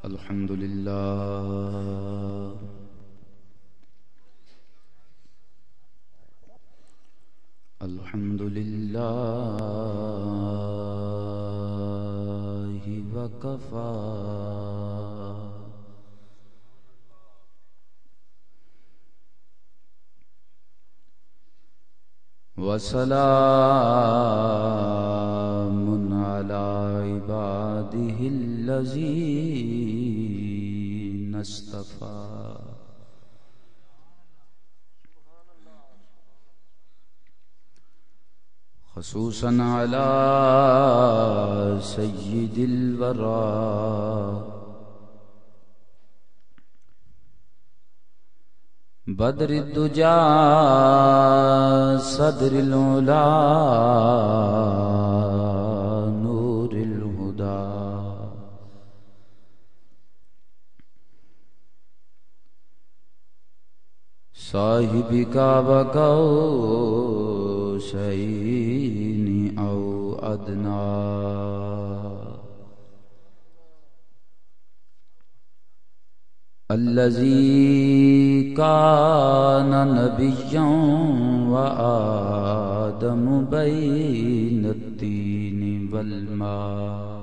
الحمد لله الحمد لله وكفى وسلام على عباده الذين اصطفى خصوصا على سيد الورى بدر الدجى صدر العلا نور الهدى صاحب كعبة قوسين أو أدنى الذي كان نبيا وآدم بين الطين والماء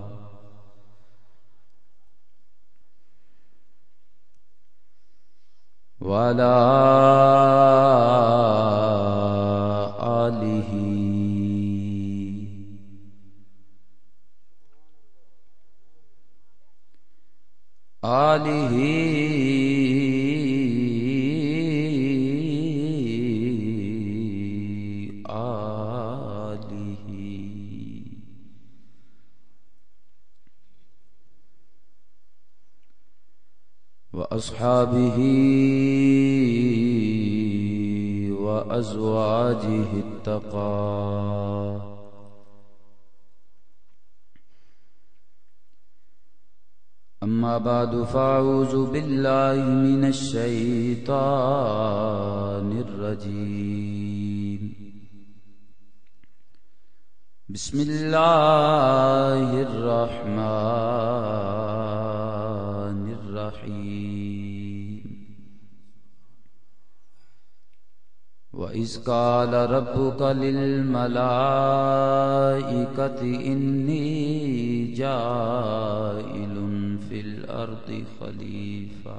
وعلى آله وأصحابه وأزواجه التقى أما بعد فأعوذ بالله من الشيطان الرجيم بسم الله الرحمن الرحيم وإذ قال ربك للملائكة إني جاعل في الأرض خليفة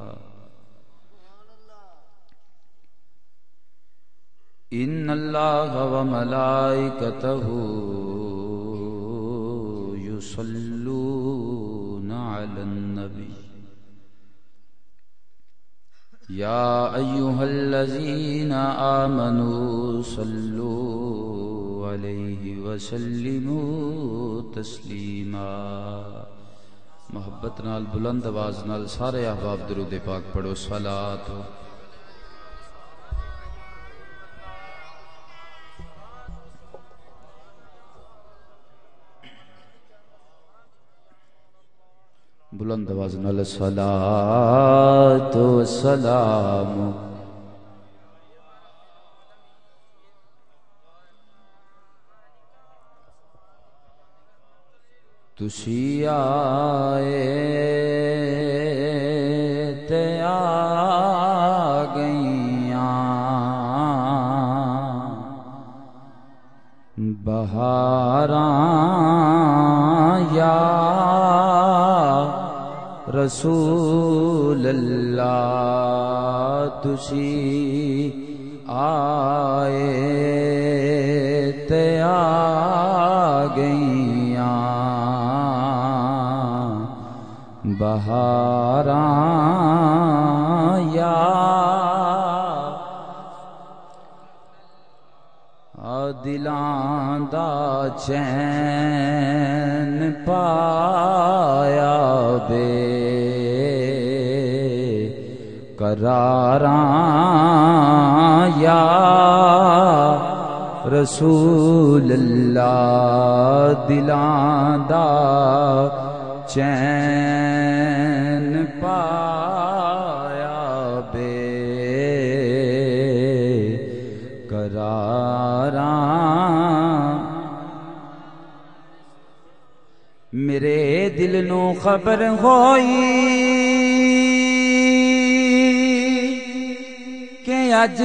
إن الله وملائكته يصلون على النبي يا أيها الذين آمنوا صلوا عليه وسلموا تسلیما. محبت نال بلند آواز نال سارے احباب درود پاک پڑھو. صلاۃ بلند آواز نال صلاۃ و سلام تسی آئے تے آ گئیاں بہاراں یا رسول اللہ تسی آئے تے آ گئیاں بہاراں یا دلاں دا چین پایا بے قراراں یا رسول اللہ دلاں دا چین پایا بے قراراں. میرے دل نو خبر ہوئی اج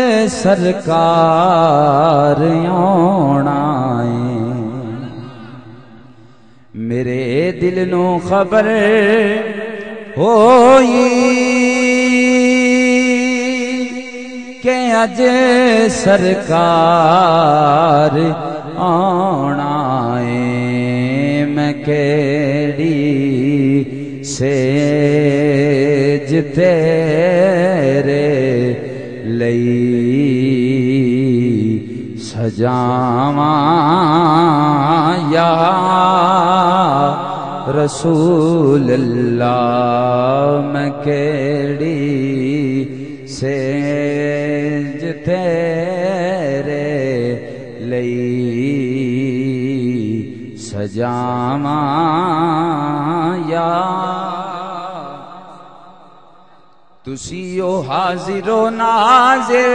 سرکار آنا ہے میرے دل نو خبر ہوئی کہ اج سرکار آنا ہے میں کیڑی سیج تیرے لئی سجاواں یا رسول اللہ میں کیڑی سیج تیرے لئی سجاواں یا تسی او حاضر و ناظر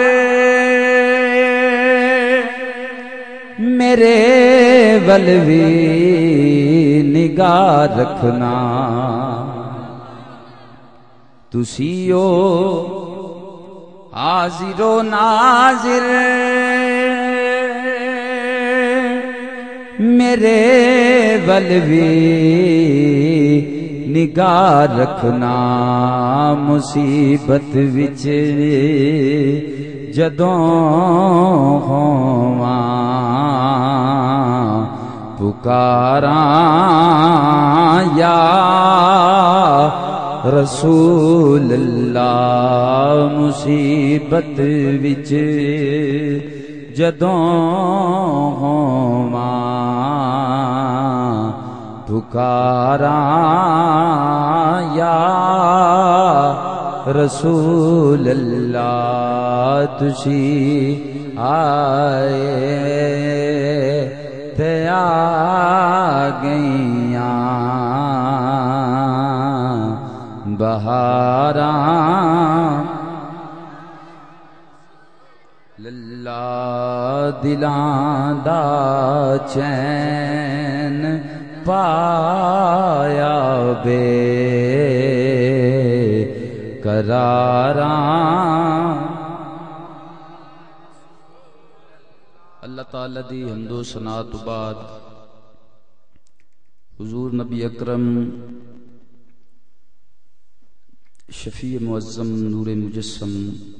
میرے ول وی نگاہ رکھنا تسی او حاضر و ناظر میرے ول وی نگاہ رکھنا مصیبت وچ جدوں ہوواں پکاراں یا رسول اللہ مصیبت وچ جدوں ہوواں پکاراں یا رسول اللہ تسی آئے تے آ گئیاں بہاراں للہ دلاں دا چین پایا بے قراراں اللہ تعالی دی حمد و ثنا تو بعد حضور نبی اکرم شفیع معظم نور مجسم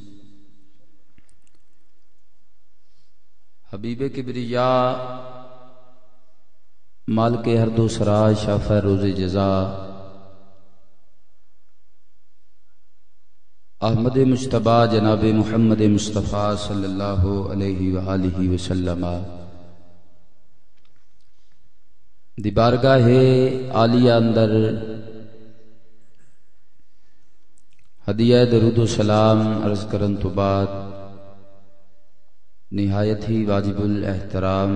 حبیب کبریا مالک ہر دو سراج شافع روز جزا احمد مجتبی جناب محمد مصطفیٰ صلی اللہ علیہ وآلہ وسلم دی بارگاہ عالیہ اندر ہدیہ درود و سلام عرض کرن تو بعد نہایت ہی واجب الاحترام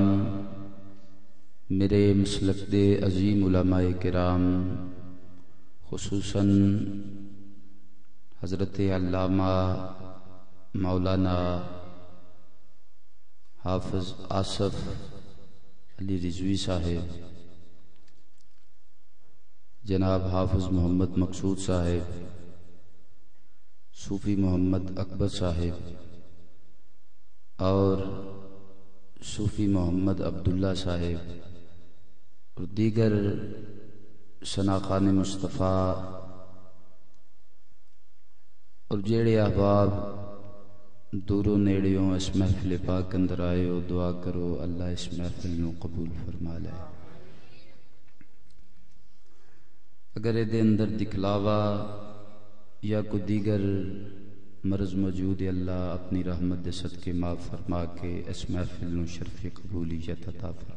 میرے مسلک دے عظیم علماء کرام خصوصاً حضرت علامہ مولانا حافظ آصف علی رضوی صاحب جناب حافظ محمد مقصود صاحب صوفی محمد اکبر صاحب اور صوفی محمد عبداللہ صاحب اور دیگر شناخان مصطفیٰ اور جیڑے احباب دوروں نیڑیوں اس محفل پاک اندر آئے ہو دعا کرو اللہ اس محفل نو قبول فرما لے اگر دے اندر دکھلاوا یا کوئی دیگر مرض موجود ہے اللہ اپنی رحمت دے صدقے معاف فرما کے اس محفل نو شرف قبولیت عطا فرما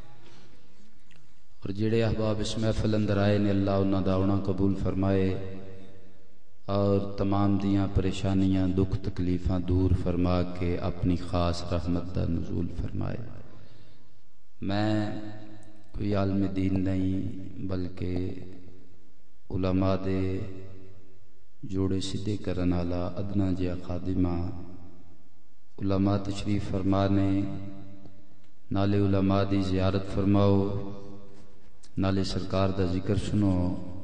اور جڑے احباب اس محفل اندر آئے نے اللہ انہاں دا آنا قبول فرمائے اور تمام دیاں پریشانیاں دکھ تکلیفاں دور فرما کے اپنی خاص رحمت دا نزول فرمائے میں کوئی عالم دین نہیں بلکہ علماء دے جوڑے سدھے کرن والا ادنا جیا خادمہ علماء تشریف فرمانے نالے علماء دی زیارت فرماؤ نالے سرکار دا ذکر سنو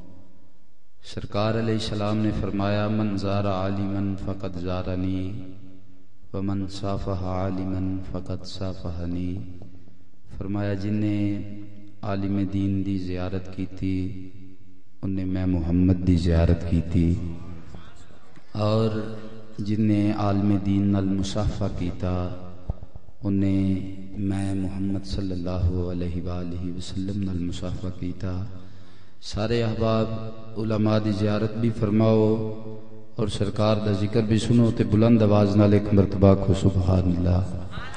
سرکار علیہ السلام نے فرمایا من زار عالما فقد زارنی ومن صافح عالما فقد صافحنی، فرمایا جن نے عالم دین دی زیارت کی تھی انہیں میں محمد دی زیارت کی تھی، اور جن نے عالم دین نال مصافحہ کیتا انہیں میں محمد صلی اللہ علیہ وآلہ وسلم نال مصافحہ کیتا۔ سارے احباب علماء دی زیارت بھی فرماؤ اور سرکار دا ذکر بھی سنو تے بلند آواز نال ایک مرتبہ کو سبحان اللہ۔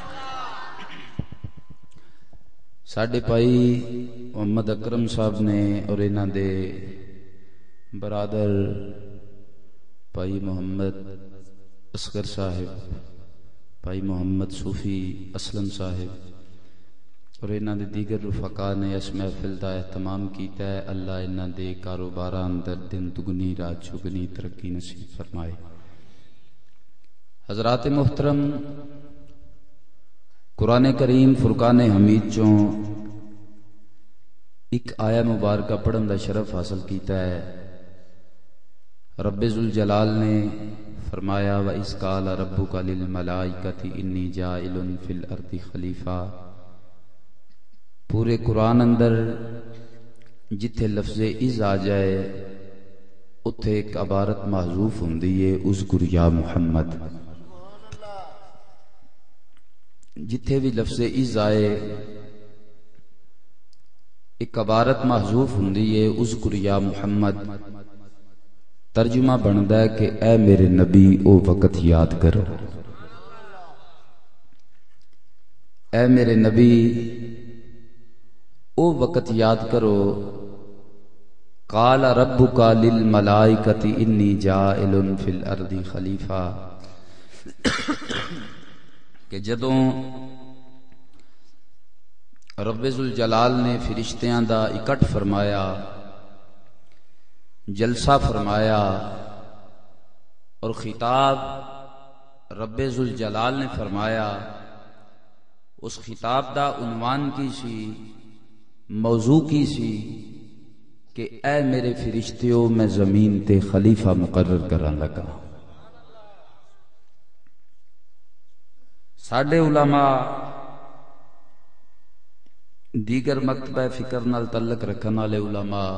ساڈے بھائی محمد اکرم صاحب نے اور انہاں دے برادر بھائی محمد اصغر صاحب، بھائی محمد صوفی اسلم صاحب اور انہاں دے دیگر رفقا نے اس محفل دا اہتمام کیتا ہے۔ اللہ انہاں دے کاروباراں اندر دن دگنی رات چگنی ترقی نصیب فرمائے۔ حضرات محترم، قرآن کریم فرقان حمید چوں ایک آیہ مبارکہ پڑھن دا شرف حاصل کیتا ہے۔ رب ذوالجلال نے فرمایا وَإِذْ قَالَ رَبُّكَ لِلْمَلَائِكَةِ إِنِّي جَاعِلٌ فِي الْأَرْضِ خلیفہ۔ پورے قرآن اندر جتھے لفظ اذ آ جائے اتھے ایک عبارت محذوف ہوندی ہے اذکر یا محمد۔ جتھے بھی لفظ اذ آئے ایک عبارت محذوف ہوندی ہے اذکر یا محمد۔ ترجمہ بندا ہے کہ اے میرے نبی او وقت یاد کرو، اے میرے نبی او وقت یاد کرو۔ قال ربک للملائکۃ انی جاعل فی الارض خلیفہ، کہ جدوں رب ذوالجلال نے فرشتیاں دا اکٹھ فرمایا، جلسہ فرمایا اور خطاب رب ذوالجلال نے فرمایا، اس خطاب دا عنوان کی سی، موضوع کی سی کہ اے میرے فرشتیوں میں زمین تے خلیفہ مقرر کرن لگا۔ ساڈے علماء دیگر مکتبہ فکر نال تعلق رکھن والے علماء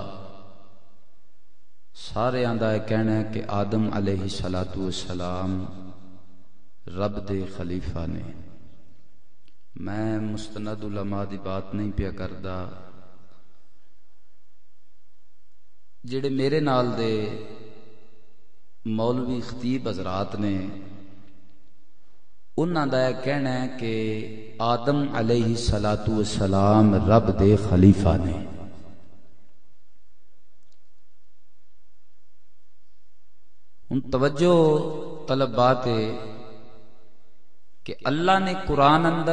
سارے آندا ہے کہنا ہے کہ آدم علیہ السلام رب دے خلیفہ نے۔ میں مستند علماء دی بات نہیں پیا کردا، جڑے میرے نال دے مولوی خطیب حضرات نے انہاں دا کہنا ہے کہ آدم علیہ السلام رب دے خلیفہ نے۔ ان توجہ طلب بات ہے کہ اللہ نے قرآن اندر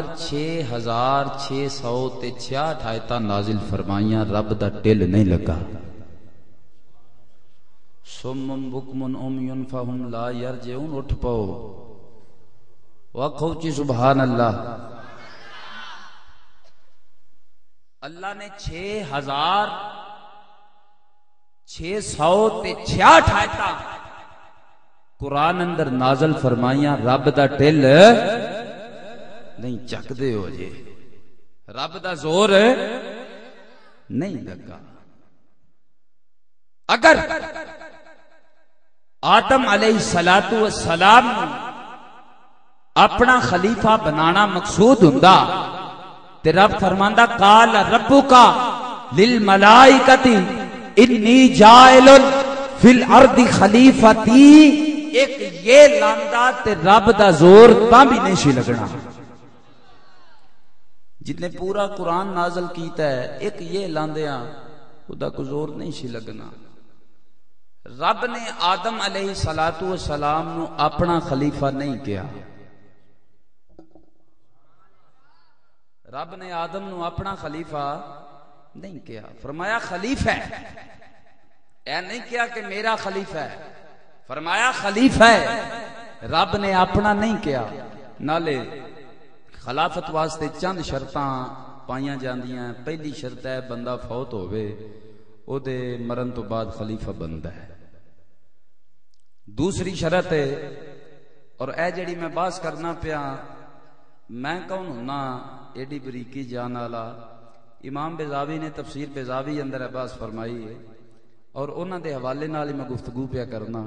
6666 آیتاں نازل فرمائیاں، رب دا ٹل نہیں لگا۔ سم بکم عمی فہم لا یرجعون، اٹھ پاؤ وقفو چی سبحان اللہ۔ اللہ نے 6666 آیتاں قرآن اندر نازل فرمائیاں، رب دا ٹل نہیں چک دے ہو جے، رب دا زور نہیں لگا۔ اگر آدم علیہ السلام اپنا خلیفہ بنانا مقصود ہوندا تے رب فرماندا قال ربک للملائکۃ انی جاعل فی الارض خلیفتی، ایک یہ لاندا تے رب دا زور تاں بھی نہیں سی لگنا۔ جن نے پورا قرآن نازل کیتا ہے ایک یہ لاندیاں خدا کو زور نہیں سی لگنا۔ رب نے آدم علیہ السلام نو اپنا خلیفہ نہیں کیا، رب نے آدم نو اپنا خلیفہ نہیں کیا، فرمایا خلیفہ ہے، اے نہیں کیا کہ میرا خلیفہ ہے، فرمایا خلیفہ ہے، رب نے اپنا نہیں کیا۔ نالے خلافت واسطے چند شرطاں پائیاں جاندیاں، پہلی شرط ہے بندہ فوت ہوئے او دے مرن تو بعد خلیفہ بندا ہے۔ دوسری شرط ہے اور اے جڑی میں بحث کرنا پیا میں کون ہونا ایڈی بریکی جان والا؟ امام بیضاوی نے تفسیر بیضاوی اندر ہے بحث فرمائی ہے اور انہاں دے حوالے نال میں گفتگو پیا کرنا.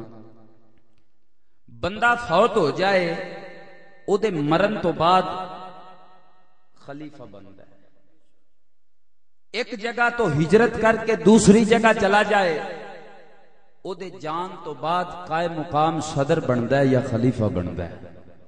بندہ فوت ہو جائے او دے مرن تو بعد خلیفہ بنتا ہے. ایک جگہ تو ہجرت کر کے دوسری جگہ چلا جائے او دے جان تو بعد قائم مقام صدر بنتا ہے یا خلیفہ بنتا ہے.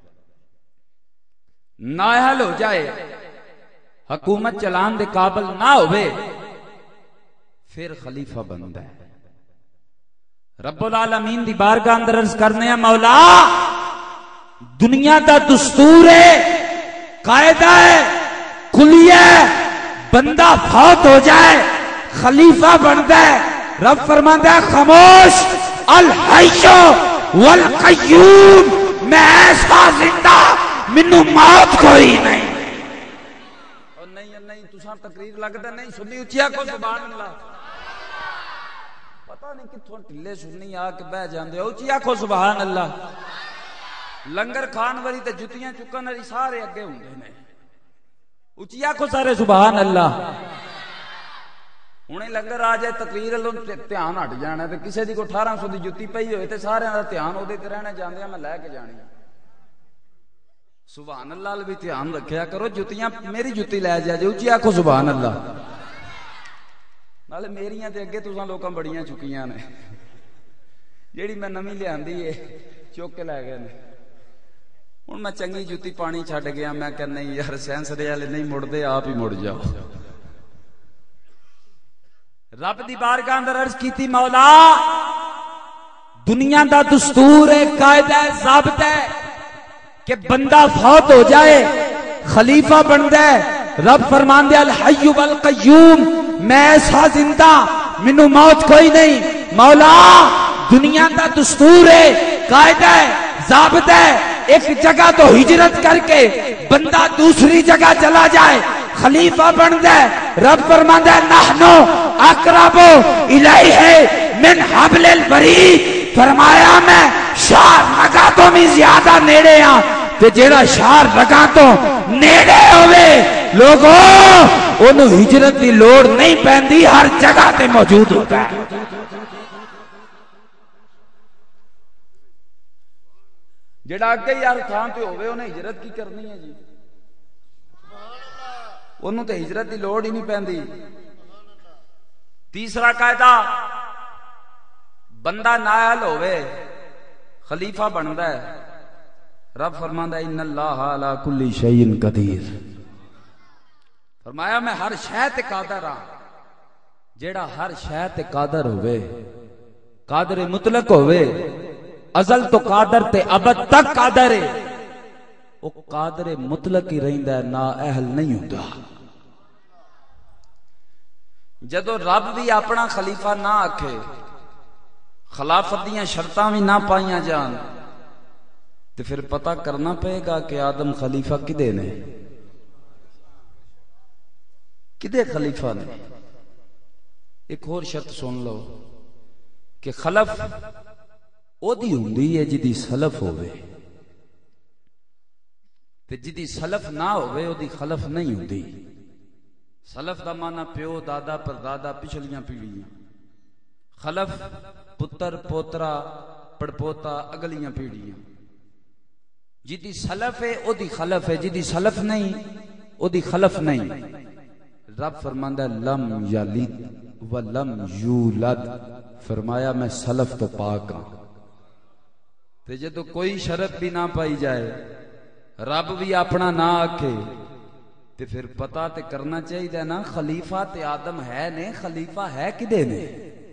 نااہل ہو جائے حکومت چلان دے قابل نہ ہوئے پھر خلیفہ بنتا ہے. رب العالمین دی بارگاہ اندر عرض کرنے ہیں مولا دنیا دا دستور ہے قاعدہ ہے کلیہ ہے بندہ فوت ہو جائے خلیفہ بنتا ہے. رب فرماتا ہے خاموش الحی والقیوم میں ایسا زندہ منو موت کوئی نہیں. اور نہیں تساں تقریر لگتا نہیں سنی اچیا کو سبحان اللہ. پتہ نہیں کتھوں ٹلے سنی آ کے بہ جاندے اچیا کو سبحان اللہ. لنگر کھان والی تے جتیاں چکن والی سارے اگے ہوندے نے اچیا کو سارے سبحان اللہ. ہوں لنگر آ جائے تقریر دھیان ہٹ جانا تے کسے دی کو 1800 دی جتی پئی ہوئے تے سارے دا دھیان او دے تے رہنا جاندے میں لے کے جانی. سبحان اللہ بھی دھیان رکھیا کرو جتیاں میری جتی لے جا جے اچھی آکھو سبحان اللہ. نالے میریاں تے اگے تساں لوکاں بڑیاں چکیاں نے جیڑی میں نویں لیاندی ہے چوک کے لے گئے نے. ہن میں چنگی جتی پانی چھڈ گیا میں کہ نہیں یار سینسری والے نہیں مڑ دے آپ ہی مڑ جاؤ. رب دی بارگاہ اندر عرض کیتی مولا دنیا دا دستور ہے قاعدہ ہے ضابطہ ہے کہ بندہ فوت ہو جائے خلیفہ بنتا ہے. رب فرماندے الحی والقیوم میں ایسا زندہ منو موت کوئی نہیں. مولا دنیا دا دستور ہے قاعدہ ہے ضابطہ ہے ایک جگہ تو ہجرت کر کے بندہ دوسری جگہ چلا جائے خلیفہ بنتا ہے. رب فرماتا ہے نحنو اقرب الیہ من حبل الورید. فرمایا میں شار رگا تو میں زیادہ نیڑے ہاں تے جیڑا شار رگا تو نیڑے ہوئے لوگوں انہوں ہجرت دی لوڑ نہیں پیندی ہر جگہ تے موجود ہوتا ہے. جیڑا اگے یار تھان تے ہوئے انہیں ہجرت کی کرنی ہے جی انہوں تے ہجرت دی لوڑ ہی نہیں پیندی. تیسرا قاعدہ بندہ نااہل ہوئے خلیفہ بنتا ہے. رب فرماندا ہے ان اللہ علی کل شیء قدیر. فرمایا میں ہر شے تے قادر ہاں. جیڑا ہر شے تے قادر ہوئے قادر مطلق ہوئے ازل تو قادر تے ابد تک قادر ہے وہ قادر مطلق ہی رہندا ہے نا اہل نہیں ہوندا. جدو رب بھی اپنا خلیفہ نہ آکھے خلافت دیاں شرطاں بھی نہ پائیاں جان تو پھر پتہ کرنا پئے گا کہ آدم خلیفہ کدے نے کدے خلیفہ نے. ایک اور شرط سن لو کہ خلف او دی ہوندی ہے جدی سلف ہوئے تے جدی سلف نہ ہوئے او دی خلف نہیں ہوندی. سلف دا معنی پیو دادا پردادا پچھلیاں پیڑیاں. خلف پتر پوترا پڑپوتا اگلیاں پیڑیاں. جدی سلف ہے او دی خلف ہے جدی سلف نہیں او دی خلف نہیں. رب فرماندا لم یلد ولم یولد. فرمایا میں سلف تو پاک ہاں. تے جدو کوئی شرط بھی نہ پائی جائے رب بھی اپنا نہ آکھے تے پھر پتہ تے کرنا چاہیے نا خلیفہ تے آدم ہے نے خلیفہ ہے کدے نے.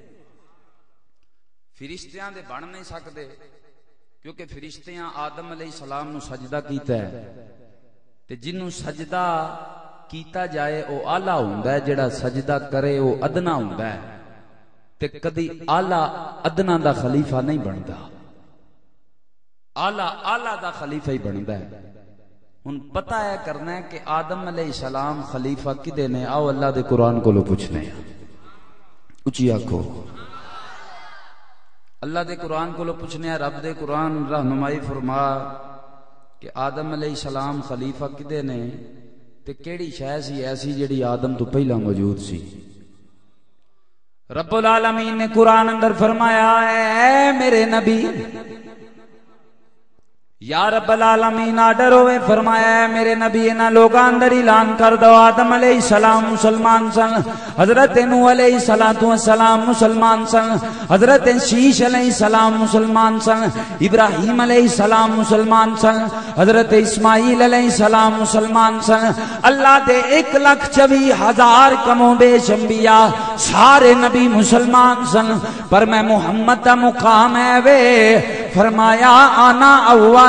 فرشتیاں دے بن نہیں سکتے کیونکہ فرشتیاں آدم علیہ السلام نو سجدہ کیتا ہے تے جنوں سجدہ کیتا جائے او اعلی ہوندا ہے جڑا سجدہ کرے او ادنا ہوندا ہے تے کدی اعلی ادنا دا خلیفہ نہیں بندا. اعلی دا خلیفہ ہی بندا ہے. ہن پتہ ہے کرنا ہے کہ آدم علیہ السلام خلیفہ کدے نے. آؤ اللہ دے قرآن کو لو پوچھنے اچھی آکھو اللہ دے قرآن کو پوچھنے رب دے قرآن رہنمائی فرما کہ آدم علیہ السلام خلیفہ کدے نے تے کیڑی شے سی ایسی جڑی آدم تو پہلا موجود سی؟ رب العالمین نے قرآن اندر فرمایا اے میرے نبی یا رب العالمین آڈر ہوئے فرمایا ہے میرے نبی انہاں لوگاں اندر اعلان کر دو آدم علیہ السلام مسلمان سن، حضرت نوح علیہ السلام مسلمان سن، حضرت شیش علیہ السلام مسلمان سن، ابراہیم علیہ السلام مسلمان سن، حضرت اسماعیل علیہ السلام مسلمان سن۔ اللہ دے 1,24,000 کم و بیش انبیاء سارے نبی مسلمان سن، پر میں محمد دا مقام ہے وے فرمایا آنا اول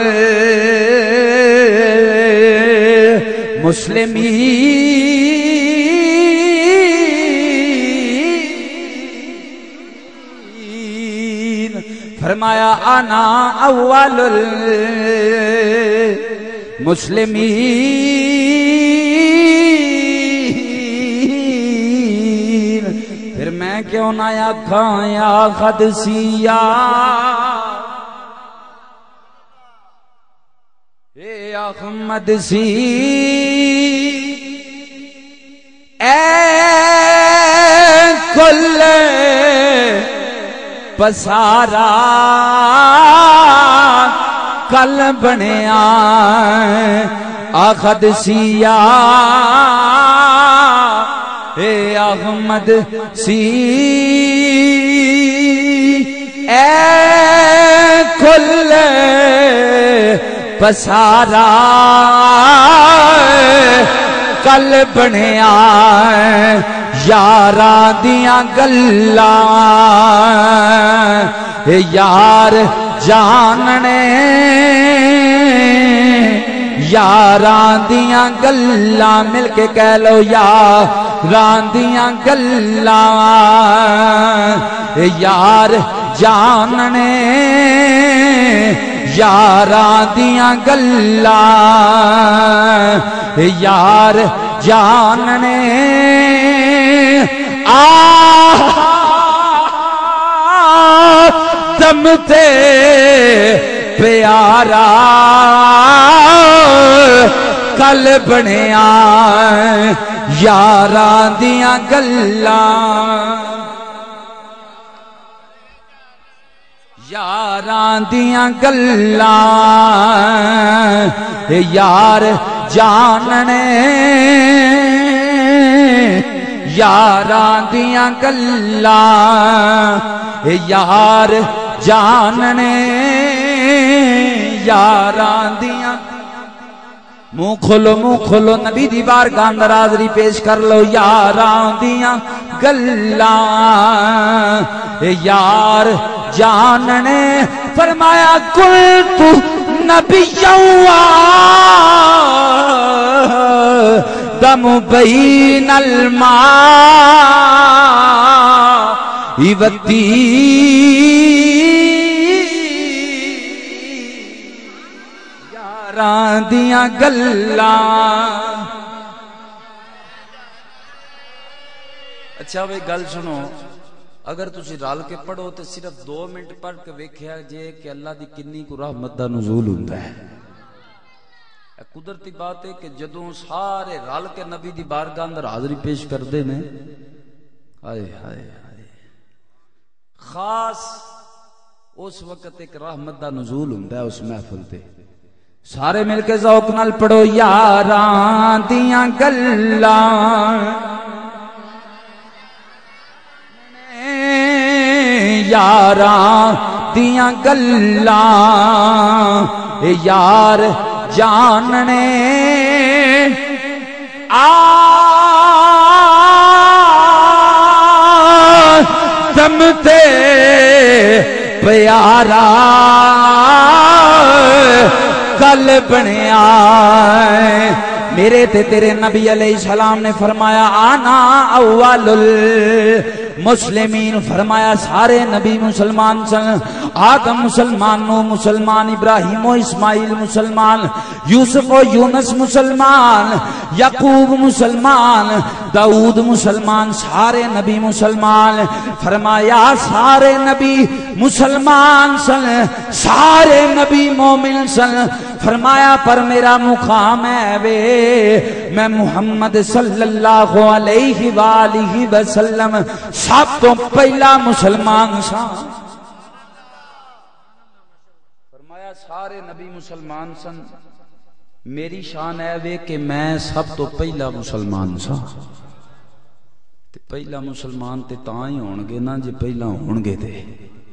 المسلمین، فرمایا انا اول المسلمین۔ پھر میں کیوں نہ آکھاں یا قدسیہ اے احمد سی اے کل پسارا کل بنیا آخد سیا اے احمد سی اے کل پسارا کل بنیا یاراں دیاں گلاں یار جاننے یاراں دیاں گلاں مل کے کہہ لو یاراں دیاں گلاں یار جاننے یاراں دیاں گلاں یار جاننے آدم تے پیارا کل بنیا یاراں دیاں گلاں یاراں دیاں گلاں یار جاننے یاراں دیاں گلاں یار جاننے یاراں دیاں منہ کھولو نبی دی بارگاہ اندر حاضری پیش کر لو یاراں دیاں گلاں یار جاننے فرمایا قلت نبیوں دم بین الماء والطین یاراں دیاں گلاں۔ اچھا بھئی گل سنو، اگر تسی رال کے پڑھو تو صرف 2 منٹ پڑھ کے ویکھیا جے کہ اللہ دی کنی کو رحمت دا نزول ہوندا ہے۔ قدرتی بات ہے کہ جدوں سارے رل کے نبی دی بارگاہ اندر حاضری پیش کردے نے ہائے ہائے ہائے خاص اس وقت ایک رحمت دا نزول ہوندا ہے اس محفل تے۔ سارے مل کے ذوق نال پڑھو یاراں دیاں گلاں یاراں دیاں گلاں یار جاننے آدم تے پیارا کل بنیا میرے تے تیرے نبی علیہ السلام نے فرمایا آنا اول مسلمین فرمایا سارے نبی مسلمان سن آدم مسلمان نو مسلمان ابراہیم و اسماعیل مسلمان یوسف و یونس مسلمان یعقوب مسلمان داؤد مسلمان سارے نبی مسلمان فرمایا سارے نبی مسلمان سن سارے نبی مومن سن فرمایا پر میرا مقام ہے وے میں محمد صلی اللہ علیہ وآلہ وسلم سب تو پہلا مسلمان سا فرمایا سارے نبی مسلمان سن میری شان ہے وے کہ میں سب تو پہلا مسلمان سا پہلا مسلمان تے تاں ہی ہون گے نا جے پہلا ہون گے تے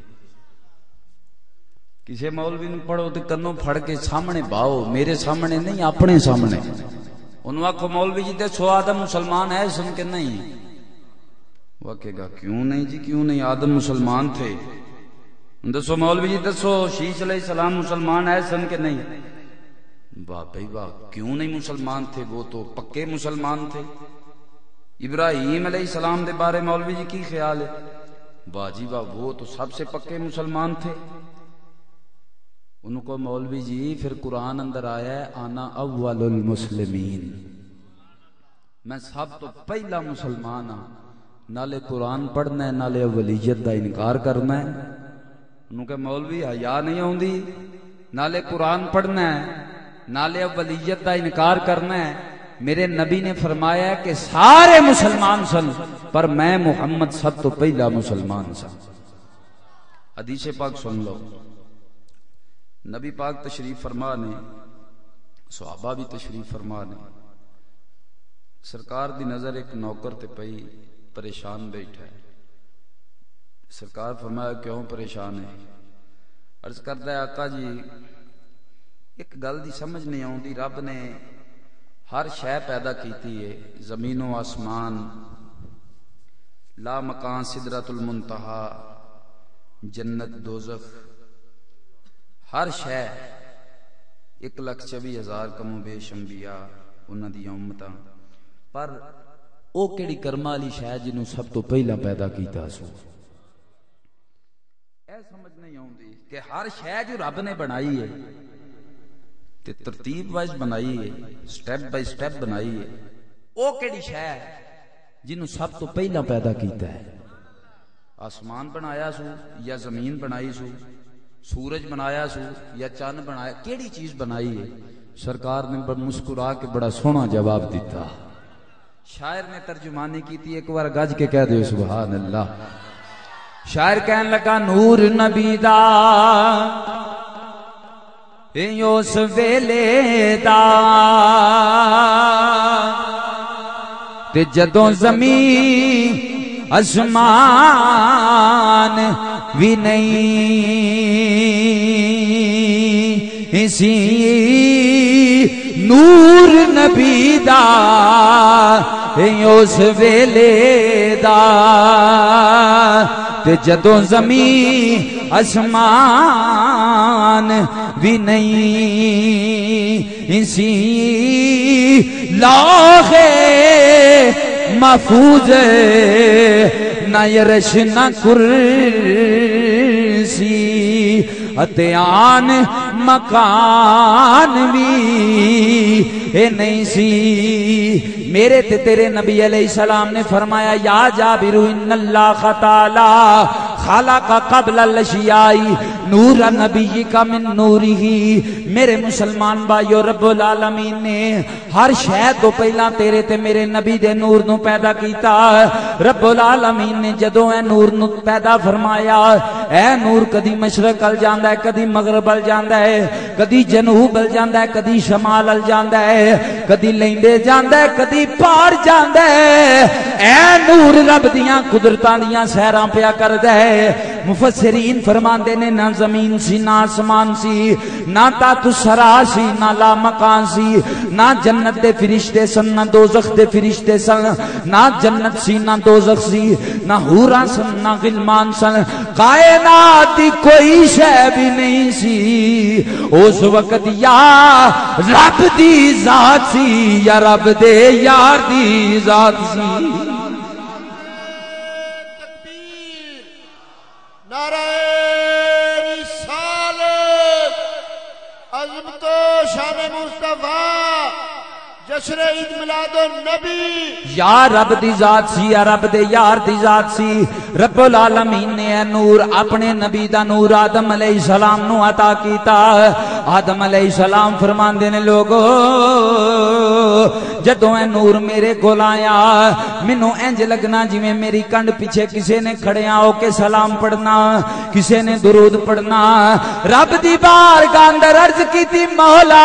کسی مولوی نو پڑھو تے کنوں پھڑ کے سامنے باؤ میرے سامنے نہیں اپنے سامنے انہوں آکھو مولوی جی دسو آدم مسلمان ہے سن کے نہیں وہ کہے گا کیوں نہیں جی کیوں نہیں آدم مسلمان تھے دسو مولوی جی دسو شیش علیہ السلام مسلمان ہے سن کے نہیں واہ بھائی واہ کیوں نہیں مسلمان تھے وہ تو پکے مسلمان تھے ابراہیم علیہ السلام دے بارے مولوی جی کی خیال ہے واہ جی واہ وہ تو سب سے پکے مسلمان تھے انہوں کو مولوی جی پھر قرآن اندر آیا ہے آنا اول المسلمین میں سب تو پہلا مسلمان ہاں نالے قرآن پڑھنا ہے نالے اولیت دا انکار کرنا ہے انہوں کہ مولوی حیا نہیں ہوندی نالے قرآن پڑھنا ہے نالے اولیت دا انکار کرنا ہے میرے نبی نے فرمایا ہے کہ سارے مسلمان سن پر میں محمد سب تو پہلا مسلمان سن حدیث پاک سن لو نبی پاک تشریف فرما نے صحابہ بھی تشریف فرما نے سرکار دی نظر ایک نوکر تے پئی پریشان بیٹھا ہے سرکار فرمایا کیوں پریشان ہے عرض کرتا ہے آقا جی ایک گل دی سمجھ نہیں آؤندی رب نے ہر شے پیدا کیتی ہے زمین و آسمان لا مکان سدرۃ المنتہا جنت دوزخ ہر شے 1,24,000 کم و بیش انبیاء انہاں دی امتاں پر او کیڑی کرما والی شے جنوں سب تو پہلا پیدا کیتا سو اے سمجھ نہیں آوندی کہ ہر شے جو رب نے بنائی ہے تے ترتیب وائز بنائی ہے سٹیپ بائی سٹیپ بنائی ہے او کیڑی شے جنوں سب تو پہلا پیدا کیتا ہے آسمان بنایا سو یا زمین بنائی سو سورج بنایا سو یا چاند بنایا کیڑی چیز بنائی ہے سرکار نے مسکرا کے بڑا سونا جواب دیتا شاعر نے ترجمانی کی تھی ایک بار گج کے کہہ دے سبحان اللہ شاعر کہنے لگا نور نبی دا اس ویلے دا تے جدوں زمین آسمان بھی نہیں اسی نور نبی دا اس ویلے دا تے جدوں زمین آسمان بھی نہیں اسی لاغے محفوظ نہ یرش نہ کرسی اتیان مکان بھی اے نہیں سی میرے تے تیرے نبی علیہ السلام نے فرمایا یا جابر ان اللہ تعالی خلق قبل الاشیاء نور نبی کا من نوری میرے مسلمان بھائیو رب العالمین نے ہر شے تو پہلا تیرے تے میرے نبی دے نور نو پیدا کیتا رب العالمین نے جدوں اے نور نو پیدا فرمایا اے نور کدی مشرق ال جاندا ہے کدی مغرب ال جاندا ہے کدی جنوب ال جاندا ہے کدی شمال ال جاندا ہے کدی لیندے جاندا ہے کدی پار جاندا ہے اے نور رب دیاں قدرتاں دیاں سیراں پیا کردا ہے مفسرین فرماندے نے نہ زمین سی نہ آسمان سی نہ تات سرا سی نہ لا مکان سی نہ جنت دے فرشتے سن نہ دوزخ دے فرشتے سن نہ جنت سی نہ دوزخ سی نہ حوراں سن نہ غلمان سن کائنات دی کوئی شے بھی نہیں سی اس وقت یا رب دی ذات سی یا رب دے یار دی ذات سی جشن عید میلاد النبی یا رب دی ذات سی، یا رب دے یار دی ذات سی. رب العالمین نے اے نور اپنے نبی دا نور آدم علیہ السلام نو عطا کیتا. آدم علیہ السلام فرماندے نے لوگو جدوں اے نور میرے کول آیا مینوں انج لگنا جویں میری کنڈ پیچھے کسے نے کھڑیا ہو کے سلام پڑھنا، کسے نے درود پڑھنا. رب دی بارگاہ اندر عرض کیتی مولا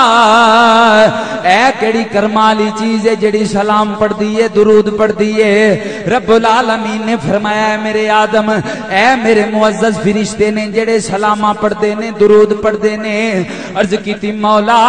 اے کیڑی کرمالی چیز ہے جڑی سلام پڑھ دیئے درود پڑھ دیئے. رب العالمین نے فرمایا اے میرے آدم اے میرے معزز فرشتے نے جڑے سلامہ پڑھ دینے درود پڑھ دینے. عرض کیتی مولا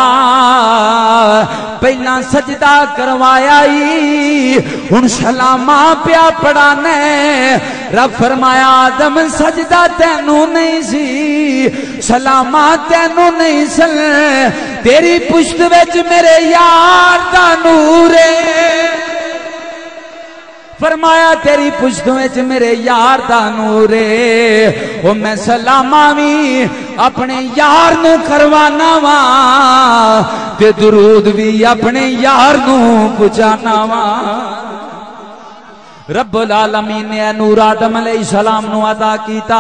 پہلا سجدہ کروایا ہی ہن سلامہ پیا پڑھانے. رب فرمایا آدم سجدہ تینوں نہیں سی سلامہ تینوں نہیں سن، تیری پشت وچ میرے یار دا نور ہے. فرمایا تیری پشت وچ میرے یار دا نور ہے. او میں سلامہ بھی اپنے یار نو کروانا وا تے درود بھی اپنے یار نو پہنچانا وا. رب العالمین نے نور آدم علیہ السلام نو عطا کیتا.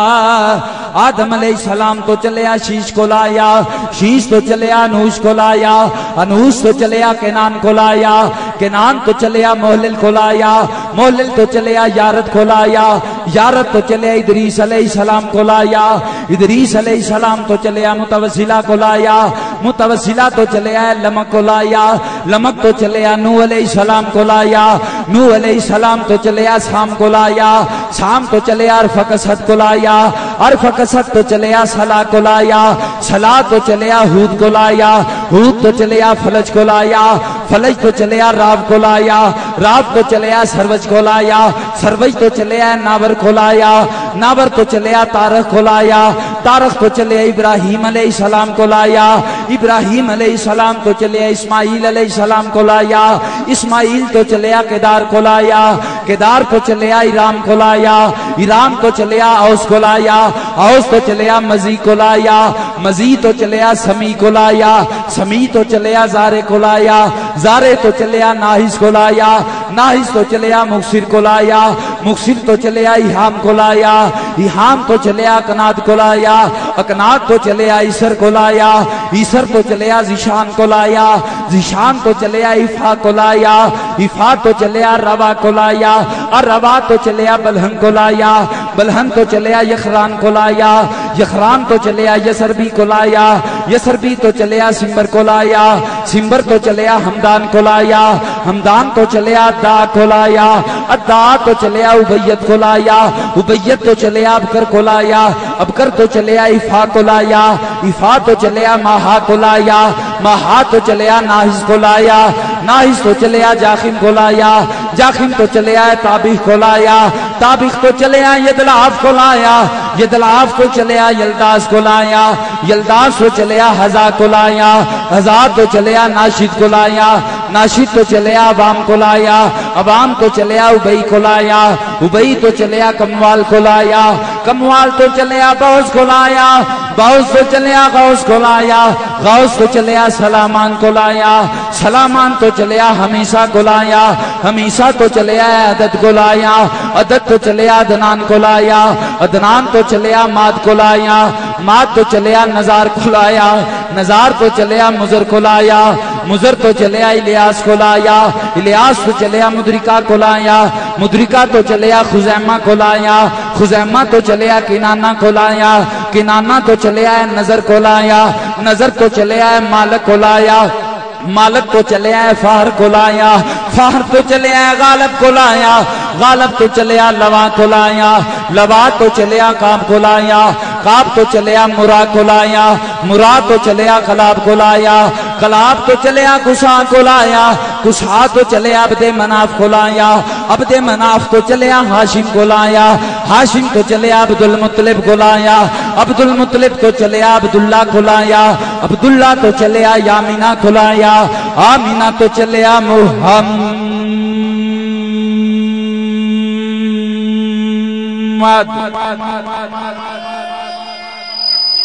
آدم علیہ السلام تو چلیا شیش کو لایا، شیش تو چلیا انوش کو لایا، انوش تو چلیا کنان کو لایا، کنان تو چلیا محلل کو لایا، محلل تو چلیا یارت کو لایا، یارت تو چلیا ادریس علیہ السلام کو لایا، ادریس علیہ السلام تو چلیا متوسلہ کو لایا، متوسلہ تو چلیا لمک کو لایا، لمک تو چلیا نوح علیہ السلام کو لایا، نوح علیہ السلام تو چلیا سام کو لایا، سام تو چلیا عرفقصد کو لایا، عرفقصد تو چلیا صلاح کو لایا، صلاح تو چلیا ہود کو لایا، ہود تو چلیا فلج کو لایا، فلج تو چلیا راب کو لایا، راب تو چلیا سروج کو لایا، سروج تو چلیا ناور کو لایا، ناور تو چلیا تارخ کو لایا، تارخ تو چلیا ابراہیم علیہ السلام کو لایا، ابراہیم علیہ السلام تو چلیا اسماعیل علیہ السلام کو لایا، اسماعیل تو چلیا کدار کو لایا، کدار تو چلیا ایرام کو لایا، ایرام تو چلیا اوس کو لایا، اوس تو چلیا مزی کو لایا، مزی تو چلیا سمی کو لایا، سمی تو چلیا زارے کو لایا، زارے تو چلیا ناہس کو لایا، ناہس تو چلیا مکسر کو لایا، مکسر تو چلیا ایہام کو لایا، ایہام تو چلیا اکناد کو لایا، اکناد تو چلیا عیسر کو لایا، عیسر تو چلیا زیشان کو لایا، زیشان تو چلیا ایفا کو لایا، ایفا تو چلیا روا کو لایا، اور روا تو چلیا بلہن کو لایا، بلہن تو چلیا یخران کو لایا، یخران تو چلیا یسربی کو لایا، یسربی تو چلیا سمبر کو لایا، سمبر تو چلیا حمدان کو لایا، حمدان تو چلیا ادا کو لایا، ادا تو چلیا عبیت کو لایا، عبیت تو چلیا ابکر کو لایا، ابکر تو چلیا ایفا کو لایا، ایفا تو چلیا ماہا کو لایا، ماہا تو چلیا ناہس کو لایا، ناہس تو چلیا جاخم کو لایا، جاخم تو چلیا تابیخ کو لایا، تابیخ تو چلیا یدلاف کو لایا، یدلاف تو چلیا یلداس کو لایا، یلداس تو چلیا حضا کو لایا، حضا تو چلیا ناشد کو لایا، ناشد تو چلیا عوام کو لایا، عوام تو چلیا ابئی کو لایا، ابئی تو چلیا کموال کو لایا، کموال تو چلیا باؤس کو لایا، باؤس تو چلیا غوث کو لایا، غوث تو چلیا سلامان کو لایا، سلامان تو چلیا ہمیشہ کو لایا، ہمیشہ تو چلیا عدد کو لایا، عدد تو چلیا عدنان کو لایا، عدنان تو چلیا ماد کو لایا، ماد تو چلیا نزار کو لایا، نزار تو چلیا مزر کو لایا، مزر تو چلیا الیاس کو لایا، الیاس تو چلیا مدرکہ کو لایا، مدرکہ تو چلیا خزیمہ کو لایا، خزیمہ تو چلیا کنانہ کو لایا، کنانہ تو چلیا نظر کو لایا، نظر تو چلیا مالک کو لایا، مالک تو چلیا فہر کو لایا، فہر تو چلیا غالب کو لایا، غالب تو چلیا لوا کو لایا، لوا تو چلیا کام کو لایا، کاب تو چلیا مرا کو لایا، مرا تو چلیا خلاب کو لایا، خلاب تو چلیا کسا کو لایا، کسا تو چلیا عبد مناف کو لایا، عبد مناف تو چلیا ہاشم کو لایا، ہاشم تو چلیا عبد المطلب کو لایا، عبد المطلب تو چلیا عبداللہ کو لایا، عبداللہ تو چلیا یامینہ کو لایا، آمینہ تو چلیا محمد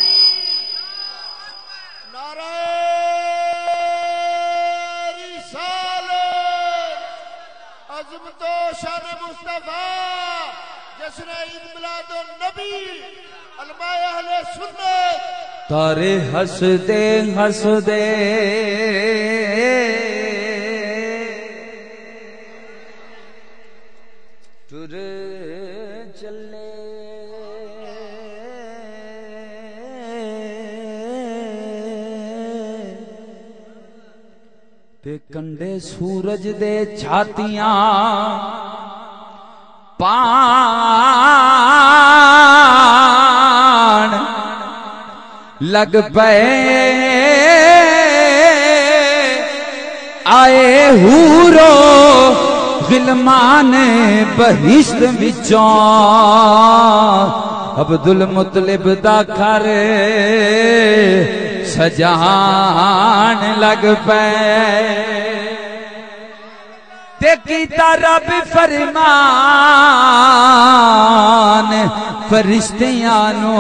نعرہ اہل سنت تارے ہس دے ٹر چلے تے کنڈے سورج دے چھاتیاں پان لگ پے آئے حورو غلمان بہشت وچوں عبد المطلب دا گھر سجان لگ پے تے کیتا رب فرمان فرشتیاں نو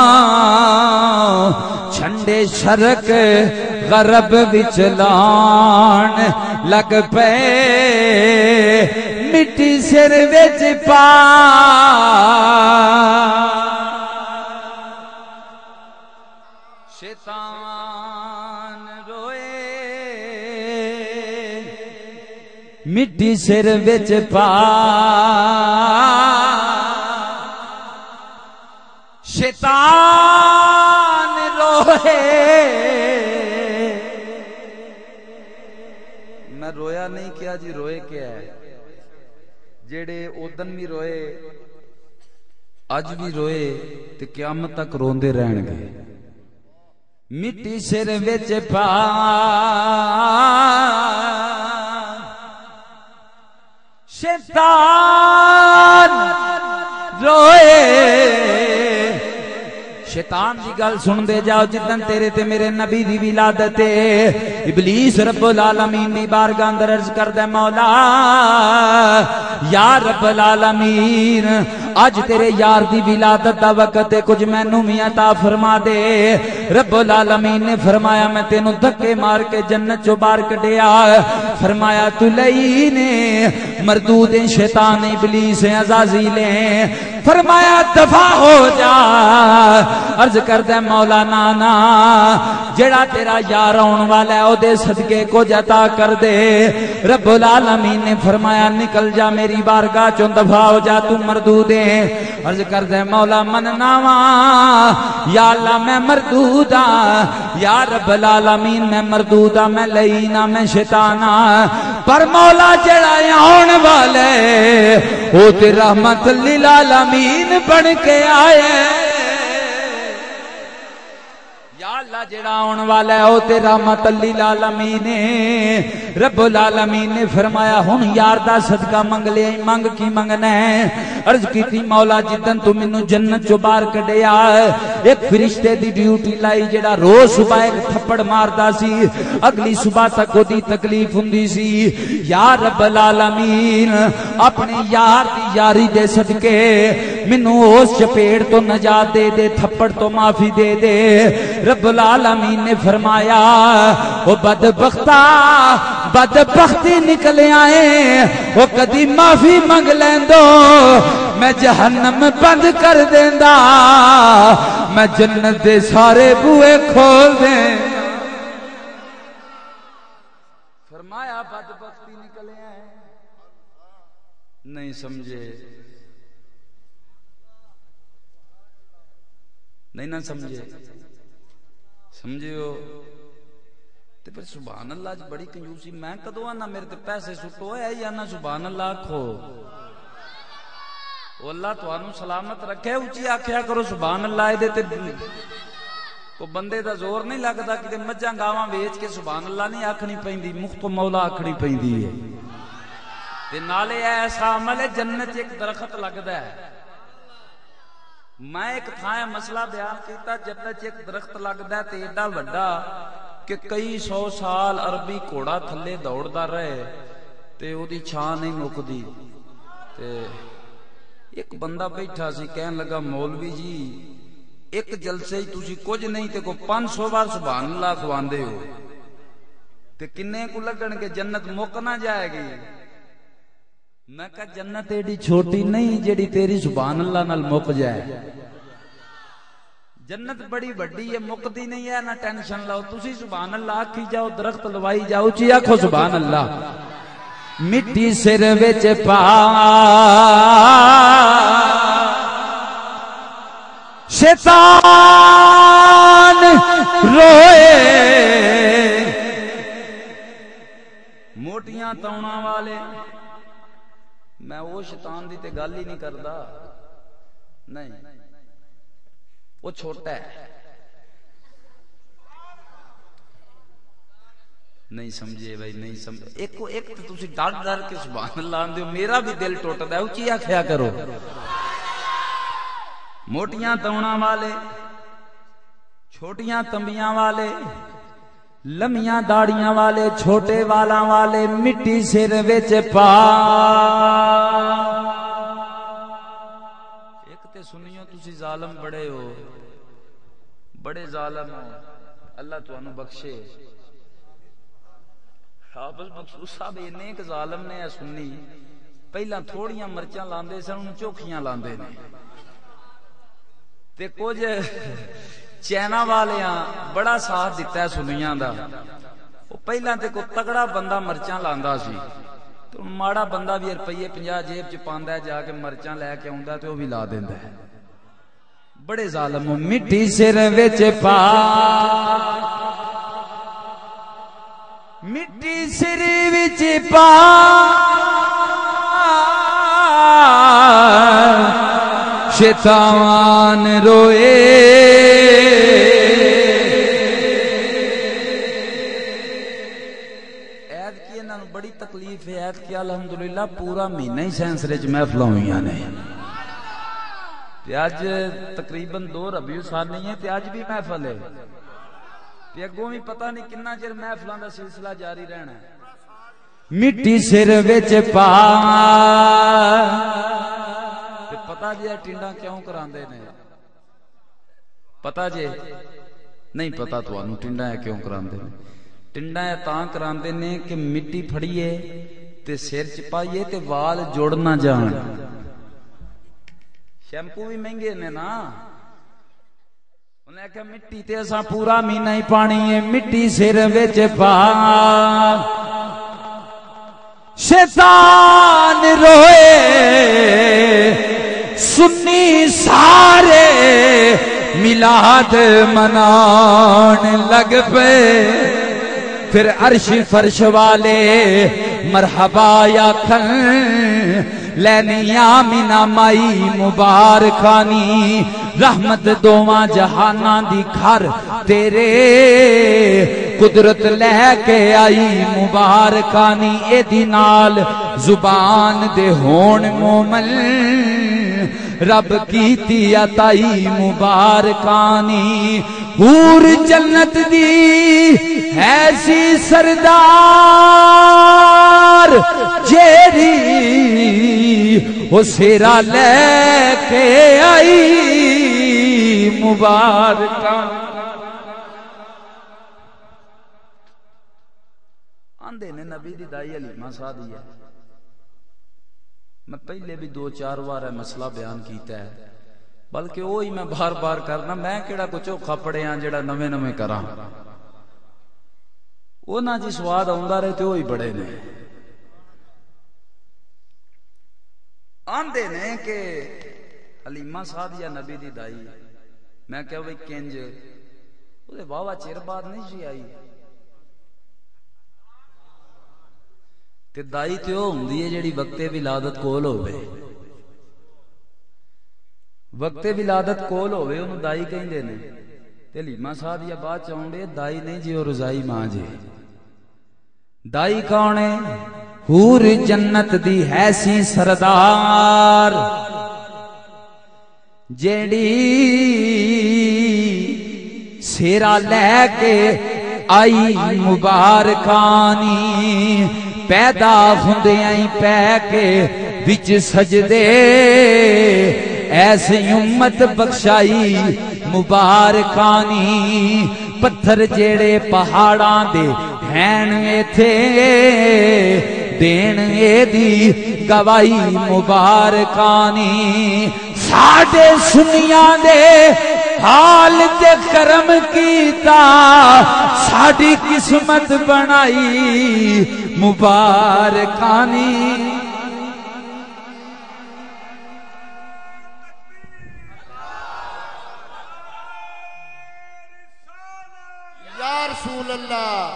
چھنڈے شرق غرب وچ لان لگ پے مٹی سر وچ پا شیطان روئے مٹی سر وچ پا شیطان روئے میں رویا نہیں کیا جی روئے کیا ہے جیڑے اودن بھی روئے اج بھی روئے تے قیامت تک روندے رہن گے مٹی سر وچ پا شیطان روئے شیطان دی گل سن دے جاؤ جدن تیرے تے میرے نبی دی ولادت ابلیس رب العالمین دی بارگاہ اندر عرض کردے مولا یا رب العالمین اج تیرے یار دی ولادت دا وقت کچھ مینوں بھی عطا فرما دے رب العالمین نے فرمایا میں تینوں دھکے مار کے جنت چوں باہر کڈیا فرمایا تو لئی نے مردود شیطان ابلیس عزازیل فرمایا دفع ہو جا عرض کردے مولا نانا جڑا تیرا یار آن والا ہے او دے صدقے کو عطا کر دے رب العالمین نے فرمایا نکل جا میری بارگاہ چوں دفع ہو جا تو مردود ہے عرض کردے مولا مننا وا یا اللہ میں مردود ہاں یا رب العالمین میں مردود ہاں میں لئینا میں شیطان ہاں پر مولا جڑا آن والے او تے رحمت للعالمین بن کے آئے یا اللہ جڑا آن والا ہے او تے رحمت للعالمین رب العالمین نے فرمایا ہن یار دا صدقہ منگ لے منگ کی منگنا ہے عرض کی تھی مولا جدن تو منو جنت چوں باہر کڈیا ایک فرشتے دی ڈیوٹی لائی جڑا روز صبح ایک تھپڑ ماردا سی اگلی صبح تک اودی تکلیف ہوندی سی یا رب العالمین اپنے یار دی یاری دے صدقے منو اس چپیڑ تو نجات دے دے تھپڑ تو معافی دے دے رب العالمین نے فرمایا وہ بدبختی نکل آئے وہ کدی معافی منگ لیندو میں جہنم بند کر دیندا میں جنت دے سارے بوئے کھول دیں فرمایا بدبختی نکل آئے نہیں سمجھے نہیں نہ سمجھے سمجھے ہو تے پھر سبحان اللہ جی بڑی کنجوسی میں کدو آنا میرے تے پیسے سٹو ہے یا نہ سبحان اللہ کھو وہ اللہ تو آنو سلامت رکھے اچھی آکھیا کرو سبحان اللہ دے تے کو بندے دا زور نہیں لگتا کہ مجھاں گاواں ویچ کے سبحان اللہ نہیں آکھنی پیندی مخت مولا آکھنی پیندی ہے تے نالے ایسا عمل ہے جنت ایک درخت لگدا ہے میں ایک تھائیں مسئلہ بیان کیتا جنت ایک درخت لگدا ہے تے ایڈا وڈا کہ کئی 100 سال عربی گھوڑا تھلے دوڑدا رہے تے او دی چھاں نہیں مکدی تے ایک بندہ بیٹھا سی کہن لگا مولوی جی ایک جلسے ہی تسی کچھ نہیں تے کو 500 بار سبحان اللہ کھواندے ہو تے کنے کو لگن کے جنت مک نہ جائے گی میں کہا جنت ایڈی چھوٹی نہیں جیڑی تیری سبحان اللہ نال مک جائے جنت بڑی بڑی ہے مقدی نہیں ہے نہ ٹینشن لو تسی سبحان اللہ آکھی جاؤ درخت لوائی جاؤ چی آکھو سبحان اللہ مٹی سر وچ پا شیطان روئے موٹیاں تونا والے میں وہ شیطان دی تے گل ہی نہیں کردا نہیں وہ چھوٹا ہے نہیں سمجھے بھائی نہیں سمجھے ایک تو تسی ڈر ڈر کے سبحان اللہ آندے ہو میرا بھی دل ٹوٹدا ہے اونچی آکھیا کرو موٹیاں تونا والے چھوٹیاں تمبیاں والے لمیاں داڑیاں والے چھوٹے والاں والے مٹی سر وچ پا ایک تے سنیو تسی ظالم بڑے ہو بڑے ظالم ہو اللہ تانوں بخشے حافظ مقصود صاحب انہیں کہ ظالم نے سنی پہلا تھوڑیاں مرچاں لاندے سن ان چوکھیاں لاندے نے تے کچھ چینا والیاں بڑا ساتھ دیتا ہے سنیاں دا وہ پہلا تے کو تگڑا بندہ مرچاں لاندا سی تو ماڑا بندہ بھی روپیے 50 جیب چ پاندا ہے جا کے مرچاں لے کے آوندا تے وہ بھی لا دیندا ہے بڑے ظالم مٹی سر وچ پا مٹی سر وچ پا شیطان روئے عید کی انہاں نوں بڑی تکلیف ہے عید کی الحمدللہ پورا مہینہ ہی سینسرے چ محفلاں ہوئیاں نے تے اج تقریباً 2 ربیع الثانی ہے تے اج بھی محفل ہے تے اگوں بھی پتہ نہیں کتنا چر محفلاں دا سلسلہ جاری رہنا ہے مٹی سر وچ پا پتا جی ٹنڈا کیوں کراندے نے پتا جی نہیں پتا تانوں ٹنڈا کیوں کراندے نے ٹنڈا تاں کراندے نے کہ مٹی پھڑیے تے سر چ پائیے تے وال جڑ نہ جان شیمپو بھی مہنگے نے نا انہیں کہا مٹی تے اساں پورا مہینہ ہی پانی ہے مٹی سر وچ پا شیطان روئے سنی سارے میلاد منان لگ پے پھر عرش فرش والے مرحبا یاکھن لینی آمینہ مائی مبارکانی رحمت دوواں جہاناں دی گھر تیرے قدرت لے کے آئی مبارکانی اے دی نال زبان دے ہون مومن رب کیتی عطائی مبارکانی حور جنت دی ایسی سردار جیری وہ سیرا لے کے آئی مبارکانی آندے نے نبی دی دائی علیمہ سادی ہے میں پہلے بھی 2-4 بار ہے مسئلہ بیان کیتا ہے بلکہ وہی میں بار بار کرنا میں کیڑا کچھ اوکھا پڑے ہاں جڑا نویں نویں کراں وہ نہ جی سواد آندا رہے تے وہی بڑے نے آندے نے کہ حلیمہ سعدیہ نبی دی دائی میں کہا بھئی کنج وہ واہ چیر بعد نہیں سی آئی تے دائی تے وہ ہوندی ہے جیڑی وقت ولادت کول ہوے وقت ولادت کول ہوے اونوں دائی کہندے نے تے حلیمہ سعدیہ بعد چاوندے دائی نہیں جی او رضائی ماں جی دائی کون ہے حور جنت دی ایسی سردار جیڑی سیرا لے کے آئی مبارکانی پیدا ہوندے آئی پہ کے وچ سجدے ایسی امت بخشائی مبارکانی پتھر جیڑے پہاڑاں دے ہین ایتھے دین اے دی گواہی مبارکانی ساڈے سنیاں دے حال تے کرم کیتا ساڈی قسمت بنائی مبارکانی یا رسول اللہ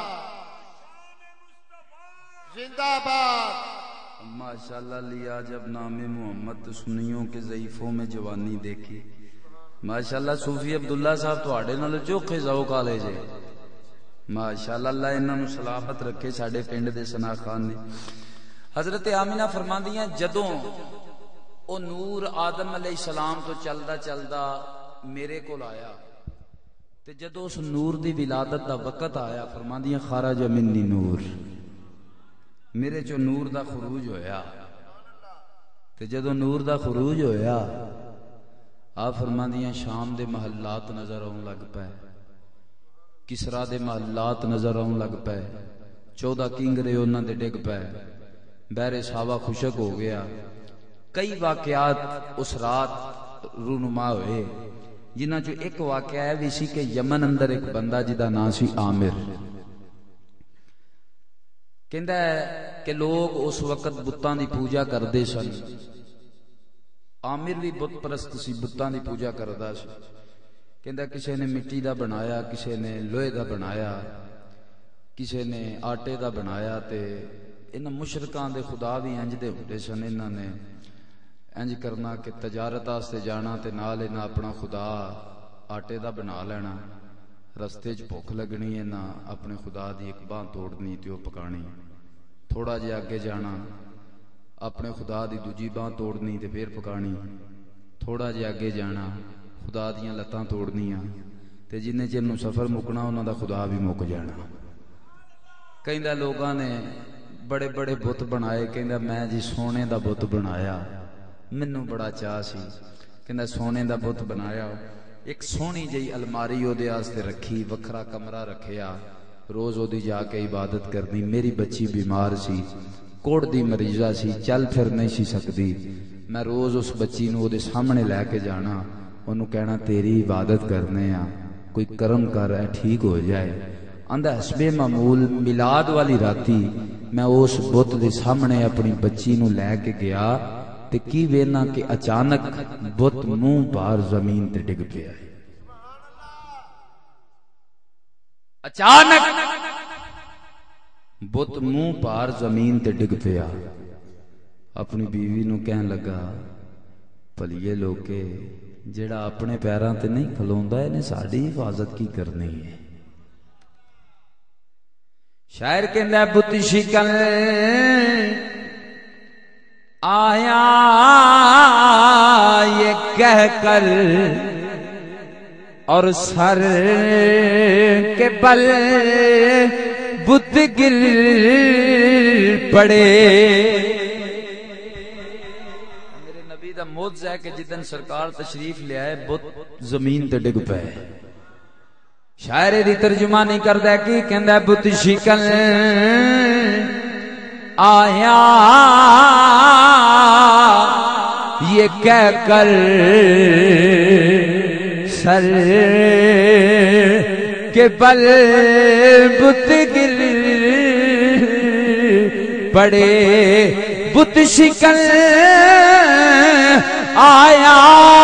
زندہ باد ماشاءاللہ لیا جب نام محمد سنیوں کے ضعیفوں میں جوانی دیکھی ماشاءاللہ صوفی عبداللہ صاحب تواڈے نال چوکھے ذوق والے جے ماشاءاللہ اللہ انہاں نوں سلامت رکھے ساڈے پنڈ دے ثنا خان نے حضرت آمینہ فرماندیاں جدوں او نور آدم علیہ السلام تو چلدا چلدا میرے کول آیا تے جدوں اس نور دی ولادت دا وقت آیا فرماندیاں خرج منی نور میرے چو نور دا خروج ہویا تے جدوں نور دا خروج ہویا آپ فرماندیاں شام دے محلات نظر آن لگ پے کسرا دے محلات نظر آن لگ پے 14 کنگرے انہاں دے ڈگ پے بحر صحابہ خشک ہو گیا کئی واقعات اس رات رونما ہوئے جنہاں چو ایک واقعہ ہے بھی سی کہ یمن اندر ایک بندہ جدا نام سی عامر کہندا ہے کہ لوگ اس وقت بتاں دی پوجا کردے سن عامر بھی بت پرست سی بتاں دی پوجا کردا سی کہندا کسے نے مٹی دا بنایا کسے نے لوہے دا بنایا کسے نے آٹے دا بنایا تے انہاں مشرکاں دے خدا بھی انج دے ہوندے سن انہاں نے انج کرنا کہ تجارت واسطے جانا تے نال انہاں اپنا خدا آٹے دا بنا لینا رستے چ بھوک لگنی انہاں اپنے خدا دی ایک باں توڑنی تے او پکانی تھوڑا جہا اگے جانا اپنے خدا دی دوجی باں توڑنی تے پھر پکانی تھوڑا جہا اگے جانا خدا دیاں لتاں توڑنیاں تے جنہیں چر نوں سفر مکنا انہاں دا خدا بھی مک جانا کہندا لوگاں نے بڑے بڑے بت بنائے کہندا میں جی سونے دا بت بنایا مینوں بڑا چاہ سی کہندا سونے دا بت بنایا ایک سونی جئی الماری او دے واسطے رکھی وکھرا کمرہ رکھیا روز او دی جا کے عبادت کرنی میری بچی بیمار سی کوڑ دی مریضہ سی چل پھر نہیں سی سکتی میں روز اس بچی نو دے سامنے لے کے جانا انہوں کہنا تیری عبادت کرنے ہاں کوئی کرم کر ہے ٹھیک ہو جائے آندا حسب معمول میلاد والی راتی میں اس بت دے سامنے اپنی بچی نو لے کے گیا تے کی وینا کہ اچانک بت منہ بار زمین تے ڈگ پیا اچانک بت منہ پار زمین تے ڈگ پیا اپنی بیوی نو کہن لگا پلیے لوکے جڑا اپنے پیراں تے نہیں کھلوندا اے نے ساڈی حفاظت کی کرنی ہے شاعر کہندا بت شکن آیا یہ کہہ کر اور سر کے بل بت گر پڑے میرے نبی دا معجزہ ہے کہ جدن سرکار تشریف لے آئے بت زمین تے ڈگ پے شاعر دی ترجمانی کردا ہے کہ کہندا بت شکن آیا یہ کہہ کر سر کے بل بت گر پڑے بت شکن آیا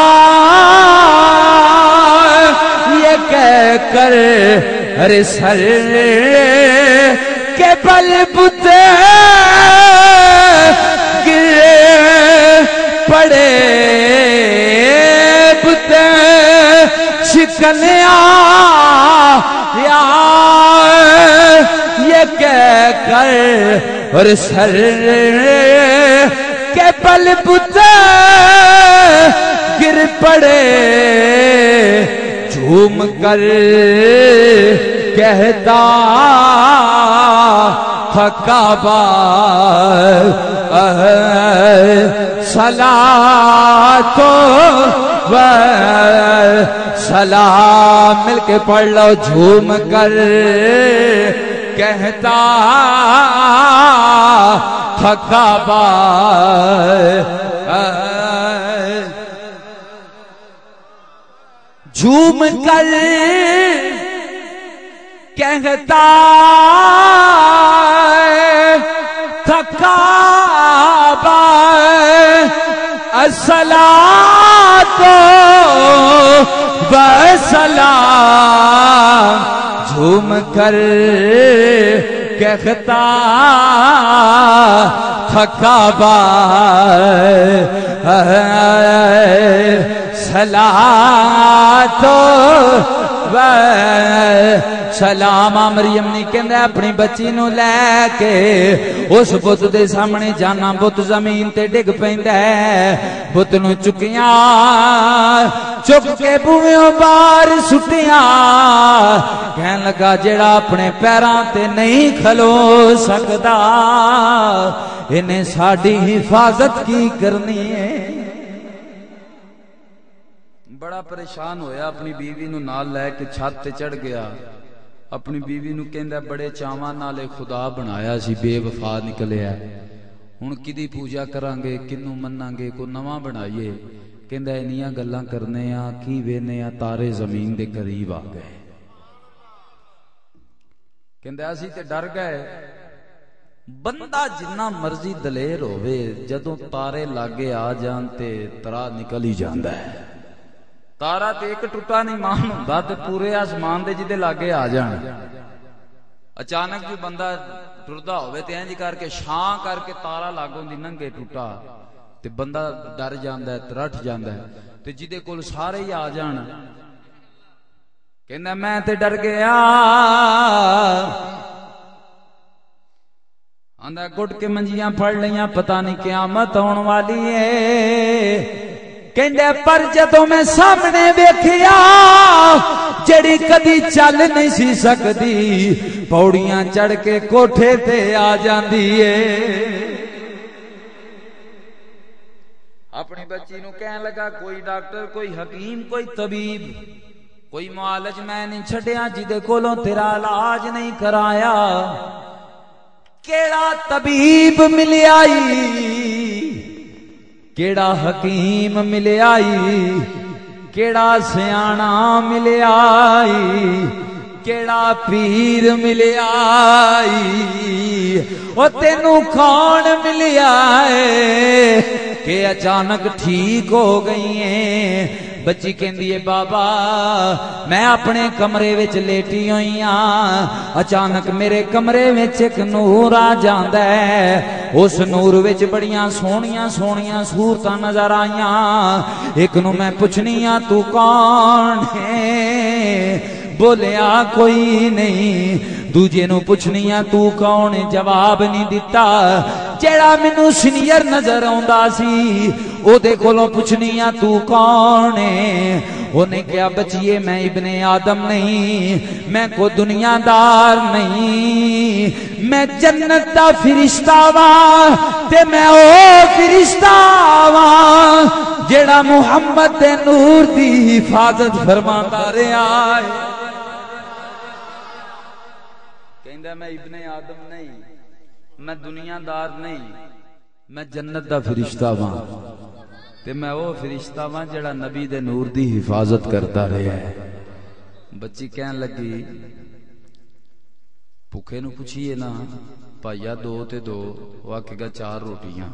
یہ کہہ کر ارے سر کے بل بت گر پڑے بت شکن آیا یہ کہہ کر اور سر کے بل بت گر پڑے جھوم کر کہتا کعبہ صلاۃ و سلام مل کے پڑھ لو جھوم کر کہتا کعبہ جھوم کر کہتا تھکا الصلاۃ والسلام، جھوم کر کہتا تھکا صلاۃ سلام مریم نہیں کہندا اپنی بچی نو لے کے اس بت دے سامنے جانا، بت زمین تے ڈگ پیندا ہے، بت نو چکیاں چک کے بوئیوں باہر سٹیاں، کہن لگا جیڑا اپنے پیراں تے نہیں کھلو سکدا انہیں ساڈی حفاظت کی کرنی ہے۔ بڑا پریشان ہویا، اپنی بیوی نو نال لے کے چھت تے چڑھ گیا، اپنی بیوی نو کہندا بڑے چاواں نال خدا بنایا سی، بے وفا نکلیا، ہن کدی پوجا کران گے، کنو مناں گے، کو نواں بنائیے، کہندا انیاں گلاں کرنے آ کی وینے آ تارے زمین دے قریب آ گئے، کہندا اسی تے ڈر گئے۔ بندہ جنہ مرضی دلیر ہوئے جدوں تارے لاگے آ جان تے ترا نکل ہی جاندا ہے، تارا تے ایک ٹوٹا نہیں مان ہوندا تے پورے آسمان دے جدے لاگے آ جان، اچانک جو بندہ ٹردا ہوئے تے انج کر کے شاں کر کے تارا لاگوں دی ننگے ٹوٹا تے بندہ ڈر جاندا ہے، ترٹ جاندا ہے، تے جدے کول سارے ہی آ جان کہندا میں تے ڈر گیا، آندا گٹ کے منجیاں پھڑ لیاں پتہ نہیں قیامت آن والی ہے، کہندے پر جدوں میں سامنے ویکھیا جڑی کدی چل نہیں سی سکدی پوڑیاں چڑھ کے کوٹھے تے آ جاندی ہے، اپنی بچی نو کہن لگا کوئی ڈاکٹر، کوئی حکیم، کوئی طبیب، کوئی معالج میں نہیں چھڈیا جدے کولوں تیرا علاج نہیں کرایا، کیڑا طبیب ملے آئی، کیڑا حکیم ملے آئی، کیڑا سیانا ملے آئی، کیڑا پیر ملے آئی، او تینوں کون ملے آئے کہ اچانک ٹھیک ہو گئی ہیں؟ بچی کہندی ہے بابا میں اپنے کمرے وچ لیٹی ہوئی ہاں، اچانک میرے کمرے وچ ایک نور آ جاندا ہے، اس نور وچ بڑیاں سونیاں سونیاں صورتاں نظر آئیاں، ایک نو میں پوچھنی ہاں تو کون ہے، بولیا کوئی نہیں، دوجے نو پوچھنی ہاں تو کون، جواب نہیں دیتا، جیڑا مینوں سینئر نظر آوندا سی او دے کولوں پوچھنی ہاں تو کون ہے، اونے کہا بچیے میں ابن آدم نہیں، میں کو دنیا دار نہیں، میں جنت دا فرشتہ واں تے میں او فرشتہ واں جیڑا محمد دے نور دی حفاظت فرماندا رہیا ہے، کہندا میں ابن آدم نہیں، میں دنیا دار نہیں، میں جنت دا فرشتہ واں تے میں وہ فرشتہ واں جڑا نبی دے نور دی حفاظت کرتا رہیا ہے۔ بچی کہن لگی بھوکے نو پوچھیے نا پائیا دو تے دو، وہ آکھے گا 4 روٹیاں،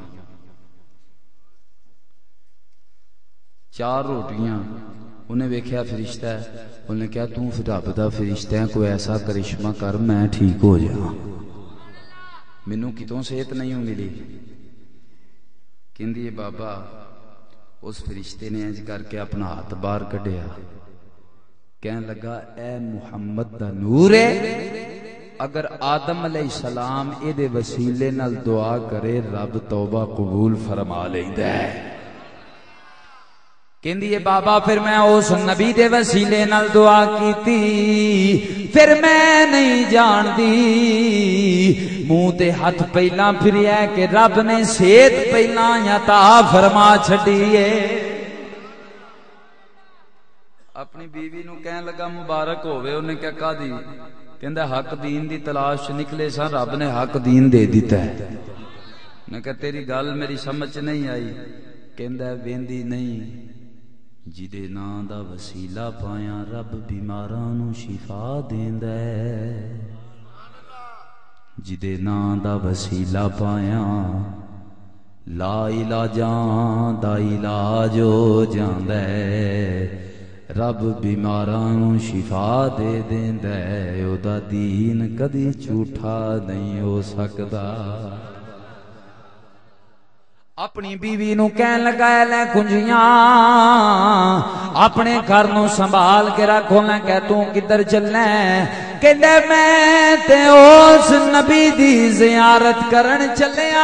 4 روٹیاں، انہیں ویکھیا فرشتہ ہے، انہیں کہا تو رب دا فرشتہ ہے، کوئی ایسا کرشمہ کر میں ٹھیک ہو جاؤں، مینوں کتوں صحت نہیں ملی، کہندی ہے بابا اس فرشتے نے انج کر کے اپنا ہاتھ باہر کڈیا، کہنے لگا اے محمد دا نور ہے، اگر آدم علیہ السلام اے دے وسیلے نال دعا کرے رب توبہ قبول فرما لیندا ہے، کہندی ہے بابا پھر میں اس نبی دے وسیلے نال دعا کیتی، پھر میں نہیں جاندی منہ تے ہاتھ پہلا پھریا ہے کہ رب نے صحت پہلا عطا فرما چھڈی ہے، اپنی بیوی نو کہن لگا مبارک ہوئے، انہیں کیا کہا دی، کہندا حق دین دی تلاش نکلے سا، رب نے حق دین دے دیتا ہے، میں کہا تیری گل میری سمجھ نہیں آئی، کہندا ویندی نہیں جدے ناں دا وسیلہ پایا رب بیماراں نوں شفا دیندا ہے جدے ناں دا وسیلہ پایا لا علاجاں دا علاج ہو جاندا ہے رب بیماراں نوں شفا دے دیندا ہے او دا دین کدی جھوٹا نہیں ہو سکدا اپنی بیوی نو کہن لگا لے کنجیاں اپنے گھر نو سنبھال کے رکھو لے کہ تو کدھر چلنا ہے کہندے میں تے اس نبی دی زیارت کرن چلیا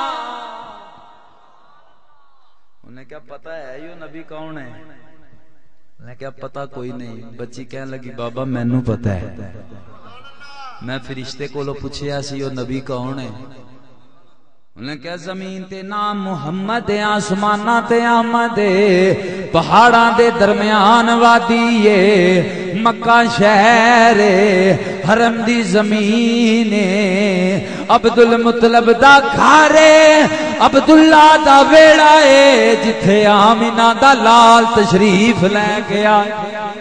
انہیں کیا پتا ہے یہ نبی کون ہے انہیں کیا پتا کوئی نہیں بچی کہن لگی بابا مینوں پتا ہے میں فرشتے کولوں پوچھیا سی یہ نبی کون ہے انہیں کہا زمین تے نام محمد آسمانہ تے آمد پہاڑاں دے درمیان وادی مکہ شہر حرم دی زمین عبدالمطلب دا گھر عبداللہ دا ویڑا ہے جتھے آمینہ دا لال تشریف لے کے آئے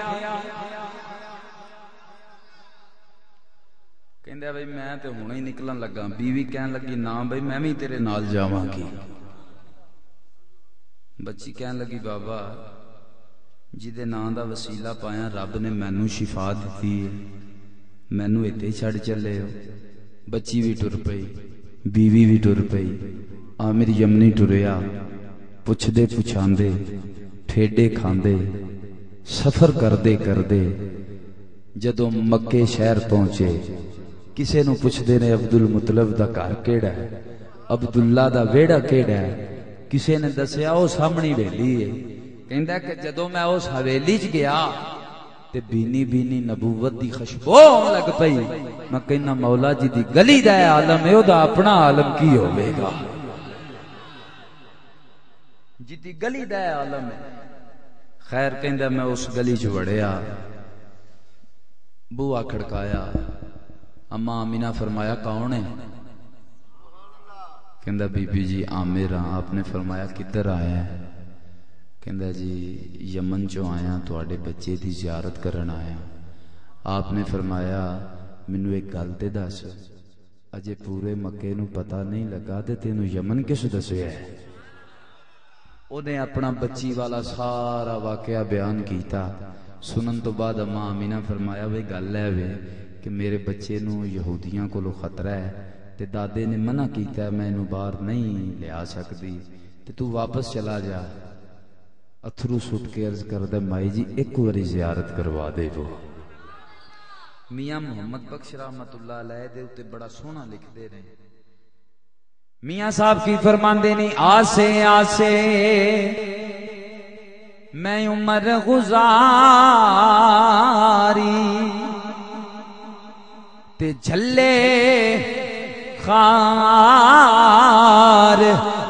کہندے بھائی میں تے ہونے ہی نکلن لگا بیوی کہن لگی نا بھائی میں بھی تیرے نال جاواں گی بچی کہن لگی بابا جدے ناں دا وسیلہ پایا رب نے مینوں شفا دتی ہے مینوں ایتھے چھڑ چلے ہو بچی بھی ٹر پئی بیوی بھی ٹر پئی عامر یمنی ٹریا پوچھدے پچھاندے ٹھیڈے کھاندے سفر کردے کردے جدوں مکے شہر پہنچے کسے نو پوچھدے نے عبدالمطلب دا گھر کیڑا ہے عبداللہ دا ویڑا کیڑا ہے کسے نے دسیا او سامنی ویلی ہے کہندا کہ جدوں میں اس حویلی چ گیا تے بینی بینی نبوت دی خوشبو لگ پئی میں کہنا مولا جی دی گلی دا عالم ہے او دا اپنا عالم کی ہوے گا جی دی گلی دا عالم ہے خیر کہندا میں اس گلی چ وڑیا بوا کھڑکایا اما آمینہ فرمایا کون ہے کہندا بی بی جی عامر ہاں آپ نے فرمایا کدھر آیا ہے کہندا جی یمن چوں آیا تواڈے بچے دی زیارت کرن آیا آپ نے فرمایا مینوں ایک گل تے دس اجے پورے مکے نو پتہ نہیں لگا تے تینوں یمن کس دسیا ہے اونے اپنا بچی والا سارا واقعہ بیان کیتا سنن تو بعد اما آمینہ فرمایا وے گل ہے وے کہ میرے بچے نو یہودیاں کو خطرہ ہے تے دادے نے منع کیتا ہے میں انہوں باہر نہیں لے آ سکتی تے تو واپس چلا جا اتھرو سٹ کے عرض کر دے مائی جی ایک واری زیارت کروا دے وہ میاں محمد بخش رحمت اللہ علیہ دے اتے بڑا سونا لکھ دے رہے میاں صاحب کی فرماندے نہیں آسے آسے میں عمر گزاری تے جھلے خار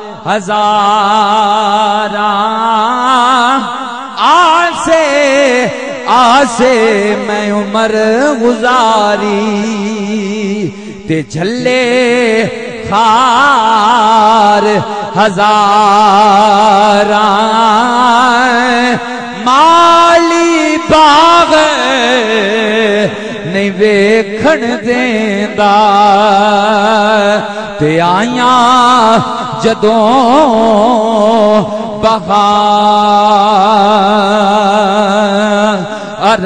ہزاراں آسے آسے میں عمر گزاری تے جھلے خار ہزاراں مالی باغ نہیں ویکھن دیندا تے آیاں جدوں بہار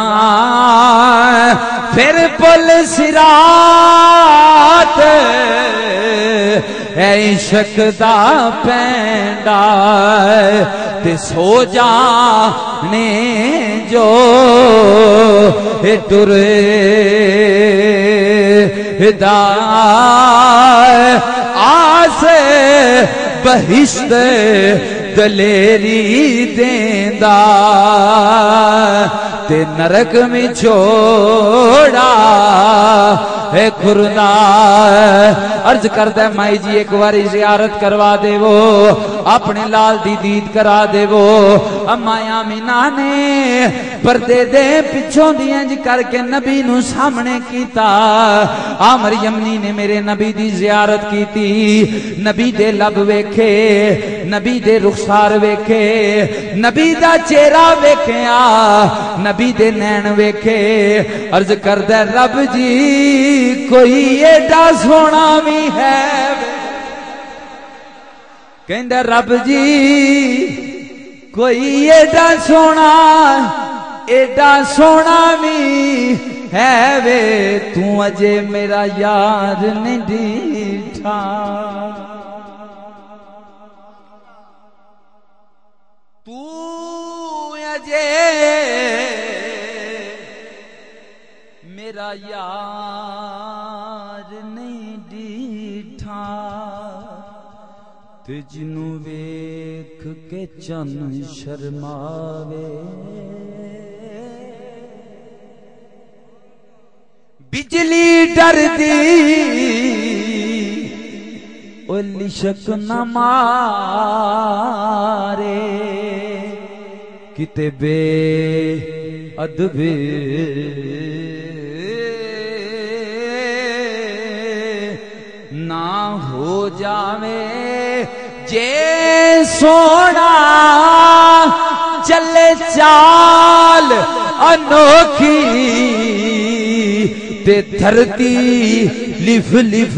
پھر پل صراط اے عشق دا پینڈا تے سو جانے جو ٹرے آسے بہشت دلیری دیندا تے نرک میں چھوڑا اے خردا عرض کردہ مائی جی ایک باری زیارت کروا دے وہ اپنے لال دی دید کرا دے وہ اما آمینہ نے پردے دے پچھوں دی انج کر کے نبی نو سامنے کیتا عامر یمنی نے میرے نبی دی زیارت کیتی نبی دے لب ویکھے نبی دے رخسار ویکھے نبی دا چہرہ ویکھیا نبی دے نین ویکھے عرض کردہ رب جی کوئی ایڈا سونا بھی ہے کہندہ رب جی کوئی ایڈا سونا بھی ہے وے تو اجے میرا یار نہیں ڈیٹھا تو اجے میرا یار نہیں ڈیٹھا تے جنوں ویکھ کے چن شرماوے بجلی ڈر دی او لشک نہ مارے کتے بے ادب نہ ہو جاوے جے سونا چلے چال انوکھی تے دھرتی لف لف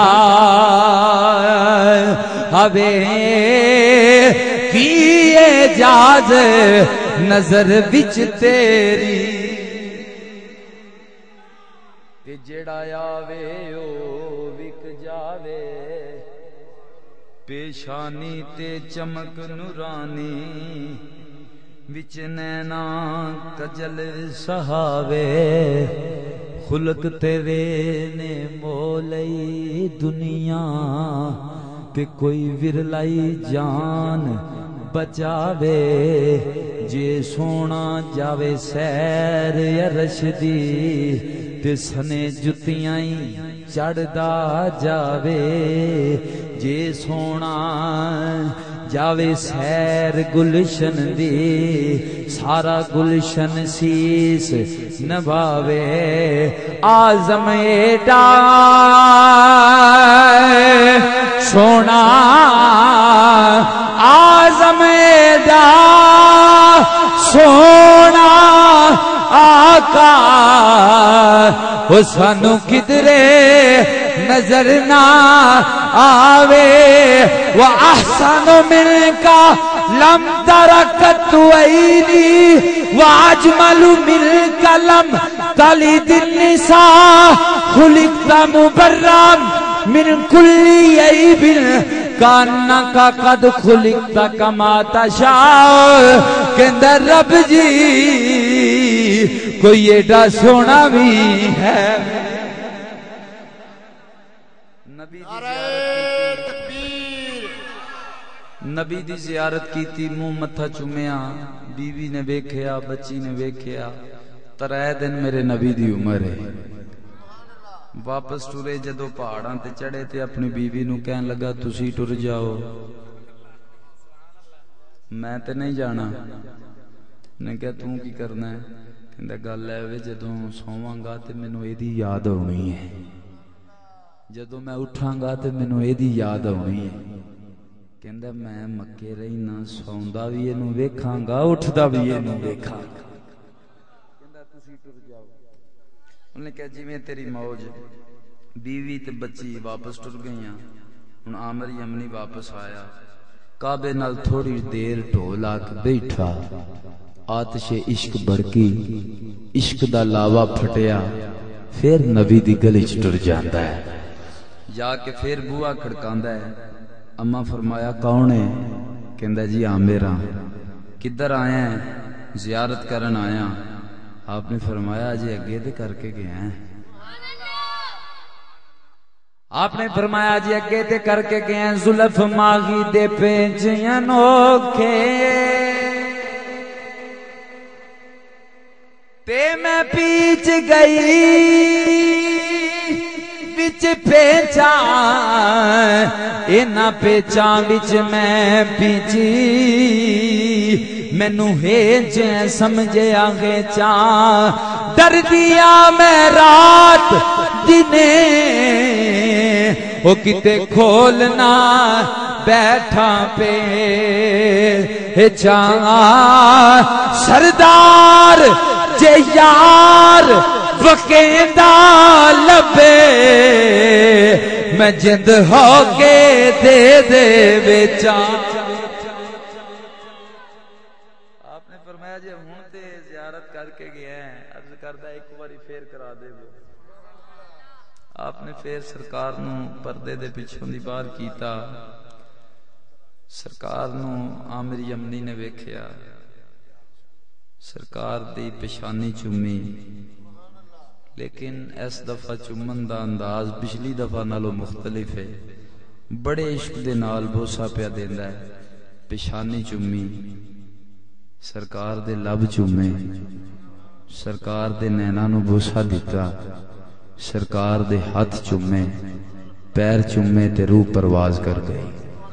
جائے ہوے کی اجاز نظر وچ تیری تے جڑا آوے او وک جاوے پیشانی تے چمک نورانی وچ نینا کجل سہاوے خلق تیرے نے مولئی دنیا تے کوئی ورلائی جان بچاوے جے سونا جاوے سیر یا رشدی تے سنے جتیاں چڑھدا جاوے جے سونا جاوے سیر گلشن دی سارا گلشن سیس نباوے آزم ایڈا سونا آزم ایڈا سونا آقا وہ سانو کدرے نظر نہ آوے وَأَحْسَنُ مِنْكَ لَمْ تَرَكَتْ عَيْنِي وَأَجْمَلُ مِنْكَ لَمْ تَلِدِ النِّسَاءُ خُلِقْتَ مُبَرًّا مِنْ كُلِّ عَيْبٍ كَأَنَّكَ قَدْ خُلِقْتَ كَمَا تَشَاءُ کہندہ رب جی کوئی ایڈا سونا بھی ہے نبی دی زیارت کی تھی منہ متھا چومیا بیوی نے ویکھیا بچی نے ویکھیا ترائے دن میرے نبی دی عمر ہے واپس ٹرے جدو پہاڑاں تے چڑھے تے اپنی بیوی نو کہن لگا تسی ٹر جاؤ میں تے نہیں جانا نے کہا توں کی کرنا ہے کہندا گل ہے وے جدوں سوواں گا تے مینوں ایدی یاد ہونی ہے جدوں میں اٹھاں گا تے مینوں ایدی یاد ہونی ہے کہندا میں مکے رہی نہ سوندا وی اینوں ویکھاں گا اٹھدا وی اینوں ویکھاں گا کہندا تسی ٹر جاؤ انہوں نے کہا جویں تیری موج بیوی تے بچی واپس ٹر گئیاں ہن عامر یمنی واپس آیا کعبے نال تھوڑی دیر ڈھول آ کے بیٹھا آتش عشق بڑکی عشق دا لاوا پھٹیا پھر نبی دی گلی چ ٹر جاندا ہے جا کے پھر بوا کھڑکاندا ہے اما فرمایا کون ہے کہندا جی عامر ہاں کدھر آیا ہے زیارت کرن آیا آپ نے فرمایا جی اگے تے کر کے گیا ہیں آپ نے فرمایا جی اگے تے کر کے گئے ہیں زلف ماغی دے پینچیاں نوکھے تے میں پیچ گئی وچ پیچاں اینا پیچاں وچ میں پیچی مینو ہے جے سمجھیا گے چاں ڈر دیا میں رات دنے وہ کتے کھولنا بیٹھا پہ چاں سردار جے یار وکیندا لبے میں جند ہو کے دے دے بیچا. آپ نے فرمایا جے ہوں تے زیارت کر کے گئے ہیں عرض کردہ ایک باری پھر کرا دے وہ. آپ نے پھر سرکار نو پردے دے پیچھوں دی باہر کیتا. سرکار نو عامر یمنی نے ویکھیا, سرکار دی پیشانی چومی, لیکن اس دفعہ چومن دا انداز پچھلی دفعہ نالوں مختلف ہے. بڑے عشق دے نال بوسا پیا دیندا ہے. پیشانی چومی, سرکار دے لب چومے, سرکار دے نیناں نو بوسا دیتا, سرکار دے ہاتھ چومے, پیر چومے تے روح پرواز کر گئی.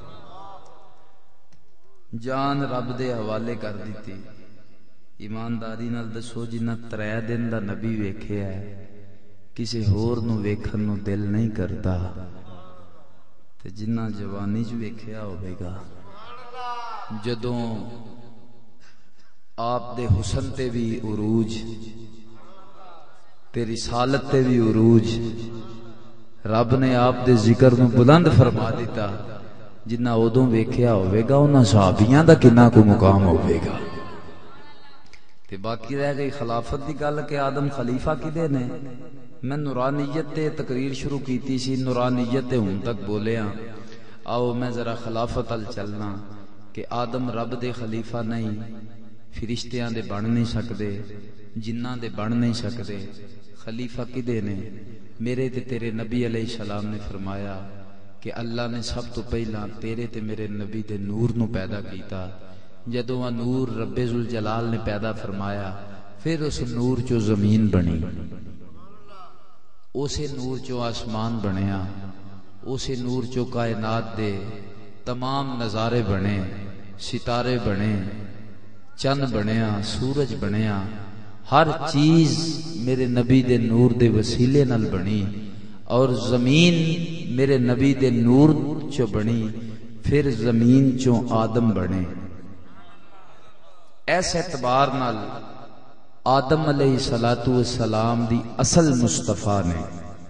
جان رب دے حوالے کر دیتی. ایمانداری نال دسو جنہ 3 دن دا نبی ویکھیا ہے کسے ہور نو ویکھن نو دل نہیں کرتا تے جنہ جوانی چ ویکھیا ہوے گا جدوں آپ دے حسن تے بھی عروج تے رسالت تے بھی عروج رب نے آپ دے ذکر نو بلند فرما دیتا. جنہ ادوں ویکھیا ہوے گا انہاں صحابیاں دا کنا کو مقام ہوے گا. تے باقی رہ گئی خلافت دی گل کہ آدم خلیفہ کدے نے. میں نورانیت تے تقریر شروع کیتی سی, نورانیت تے ہن تک بولیا. آؤ میں ذرا خلافت ال چلنا کہ آدم رب دے خلیفہ نہیں, فرشتیاں دے بن نہیں سکدے, جناں دے بن نہیں سکدے. خلیفہ کدے نے؟ میرے تے تیرے نبی علیہ السلام نے فرمایا کہ اللہ نے سب تو پہلا تیرے تے میرے نبی دے نور نو پیدا کیتا. جدوں نور رب ذوالجلال نے پیدا فرمایا پھر اس نور چو زمین بنی, اسے نور چو آسمان بنیا, اسے نور چو کائنات دے تمام نظارے بنے, ستارے بنے, چند بنیا, سورج بنیا. ہر چیز میرے نبی دے نور دے وسیلے نال بنی اور زمین میرے نبی دے نور چو بنی. پھر زمین چو آدم بنے. ایس اعتبار نال آدم علیہ السلام دی اصل مصطفیٰ نے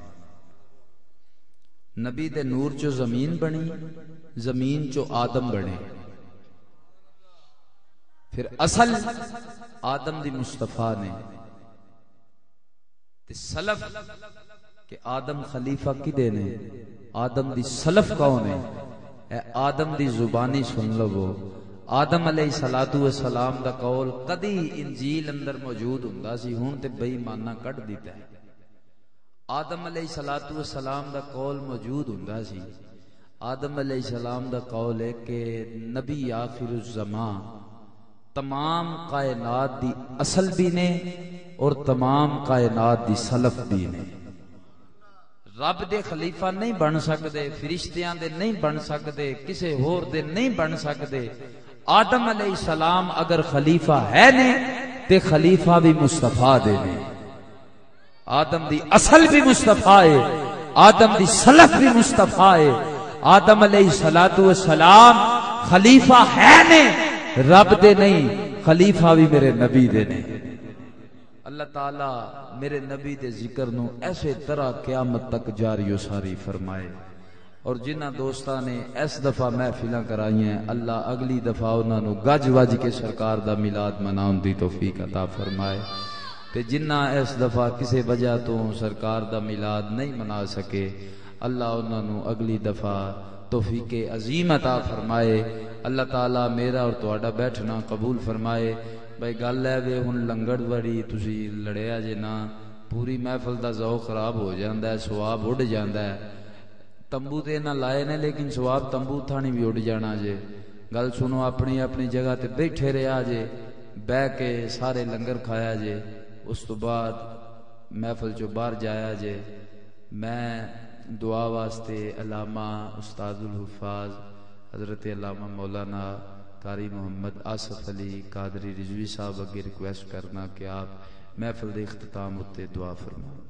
نبی دے نور چو زمین بنی, زمین چو آدم بنے. پھر اصل آدم دی مصطفیٰ نے تے سلف کہ آدم خلیفہ کدے نے, آدم دی سلف کون ہے؟ اے آدم دی زبانی سن لو. آدم علیہ السلام دا قول کدی انجیل اندر موجود ہوندا سی, ہن تے بے ایمانہ کٹ دیتا ہے. آدم علیہ السلام دا قول موجود ہوندا سی. آدم علیہ السلام دا قول ہے کہ نبی آخر الزمان تمام کائنات دی اصل بھی نے اور تمام کائنات دی سلف بھی نے. رب دے خلیفہ نہیں بن سکدے, فرشتیاں دے نہیں بن سکدے, کسے ہور دے نہیں بن سکدے. آدم علیہ السلام اگر خلیفہ ہے نے تے خلیفہ بھی مصطفیٰ دے نے. آدم دی اصل بھی مصطفیٰ ہے, آدم دی سلف بھی مصطفیٰ ہے. آدم علیہ السلام خلیفہ ہے نے, رب دے نہیں, خلیفہ بھی میرے نبی دے نے. اللہ تعالیٰ میرے نبی دے ذکر نو ایسے طرح قیامت تک جاری و ساری فرمائے. اور جنہ دوستاں نے اس دفعہ محفلاں کرائی ہیں اللہ اگلی دفعہ انہاں نو گج وج کے سرکار دا میلاد مناون دی توفیق عطا فرمائے. تے جنہ اس دفعہ کسی وجہ تو سرکار دا میلاد نہیں منا سکے اللہ انہاں نو اگلی دفعہ توفیق عظیم عطا فرمائے. اللہ تعالیٰ میرا اور تہاڈا بیٹھنا قبول فرمائے. بھائی گل ہے وے ہن لنگڑ وڑی تسی لڑیا جے نا پوری محفل دا ذوق خراب ہو جاندا ہے, ثواب اڑ جاندا ہے. تمبو تے نہ لائے نے لیکن ثواب تمبو تھانی بھی اڑ جانا جے. گل سنو, اپنی اپنی جگہ تے بیٹھے رہیا جے, بہ کے سارے لنگر کھایا جے, اس تو بعد محفل چو باہر جایا جے. میں دعا واسطے علامہ استاد الحفاظ حضرت علامہ مولانا قاری محمد آصف علی قادری رضوی صاحب اگے ریکویسٹ کرنا کہ آپ محفل دے اختتام اتے دعا فرمائیں.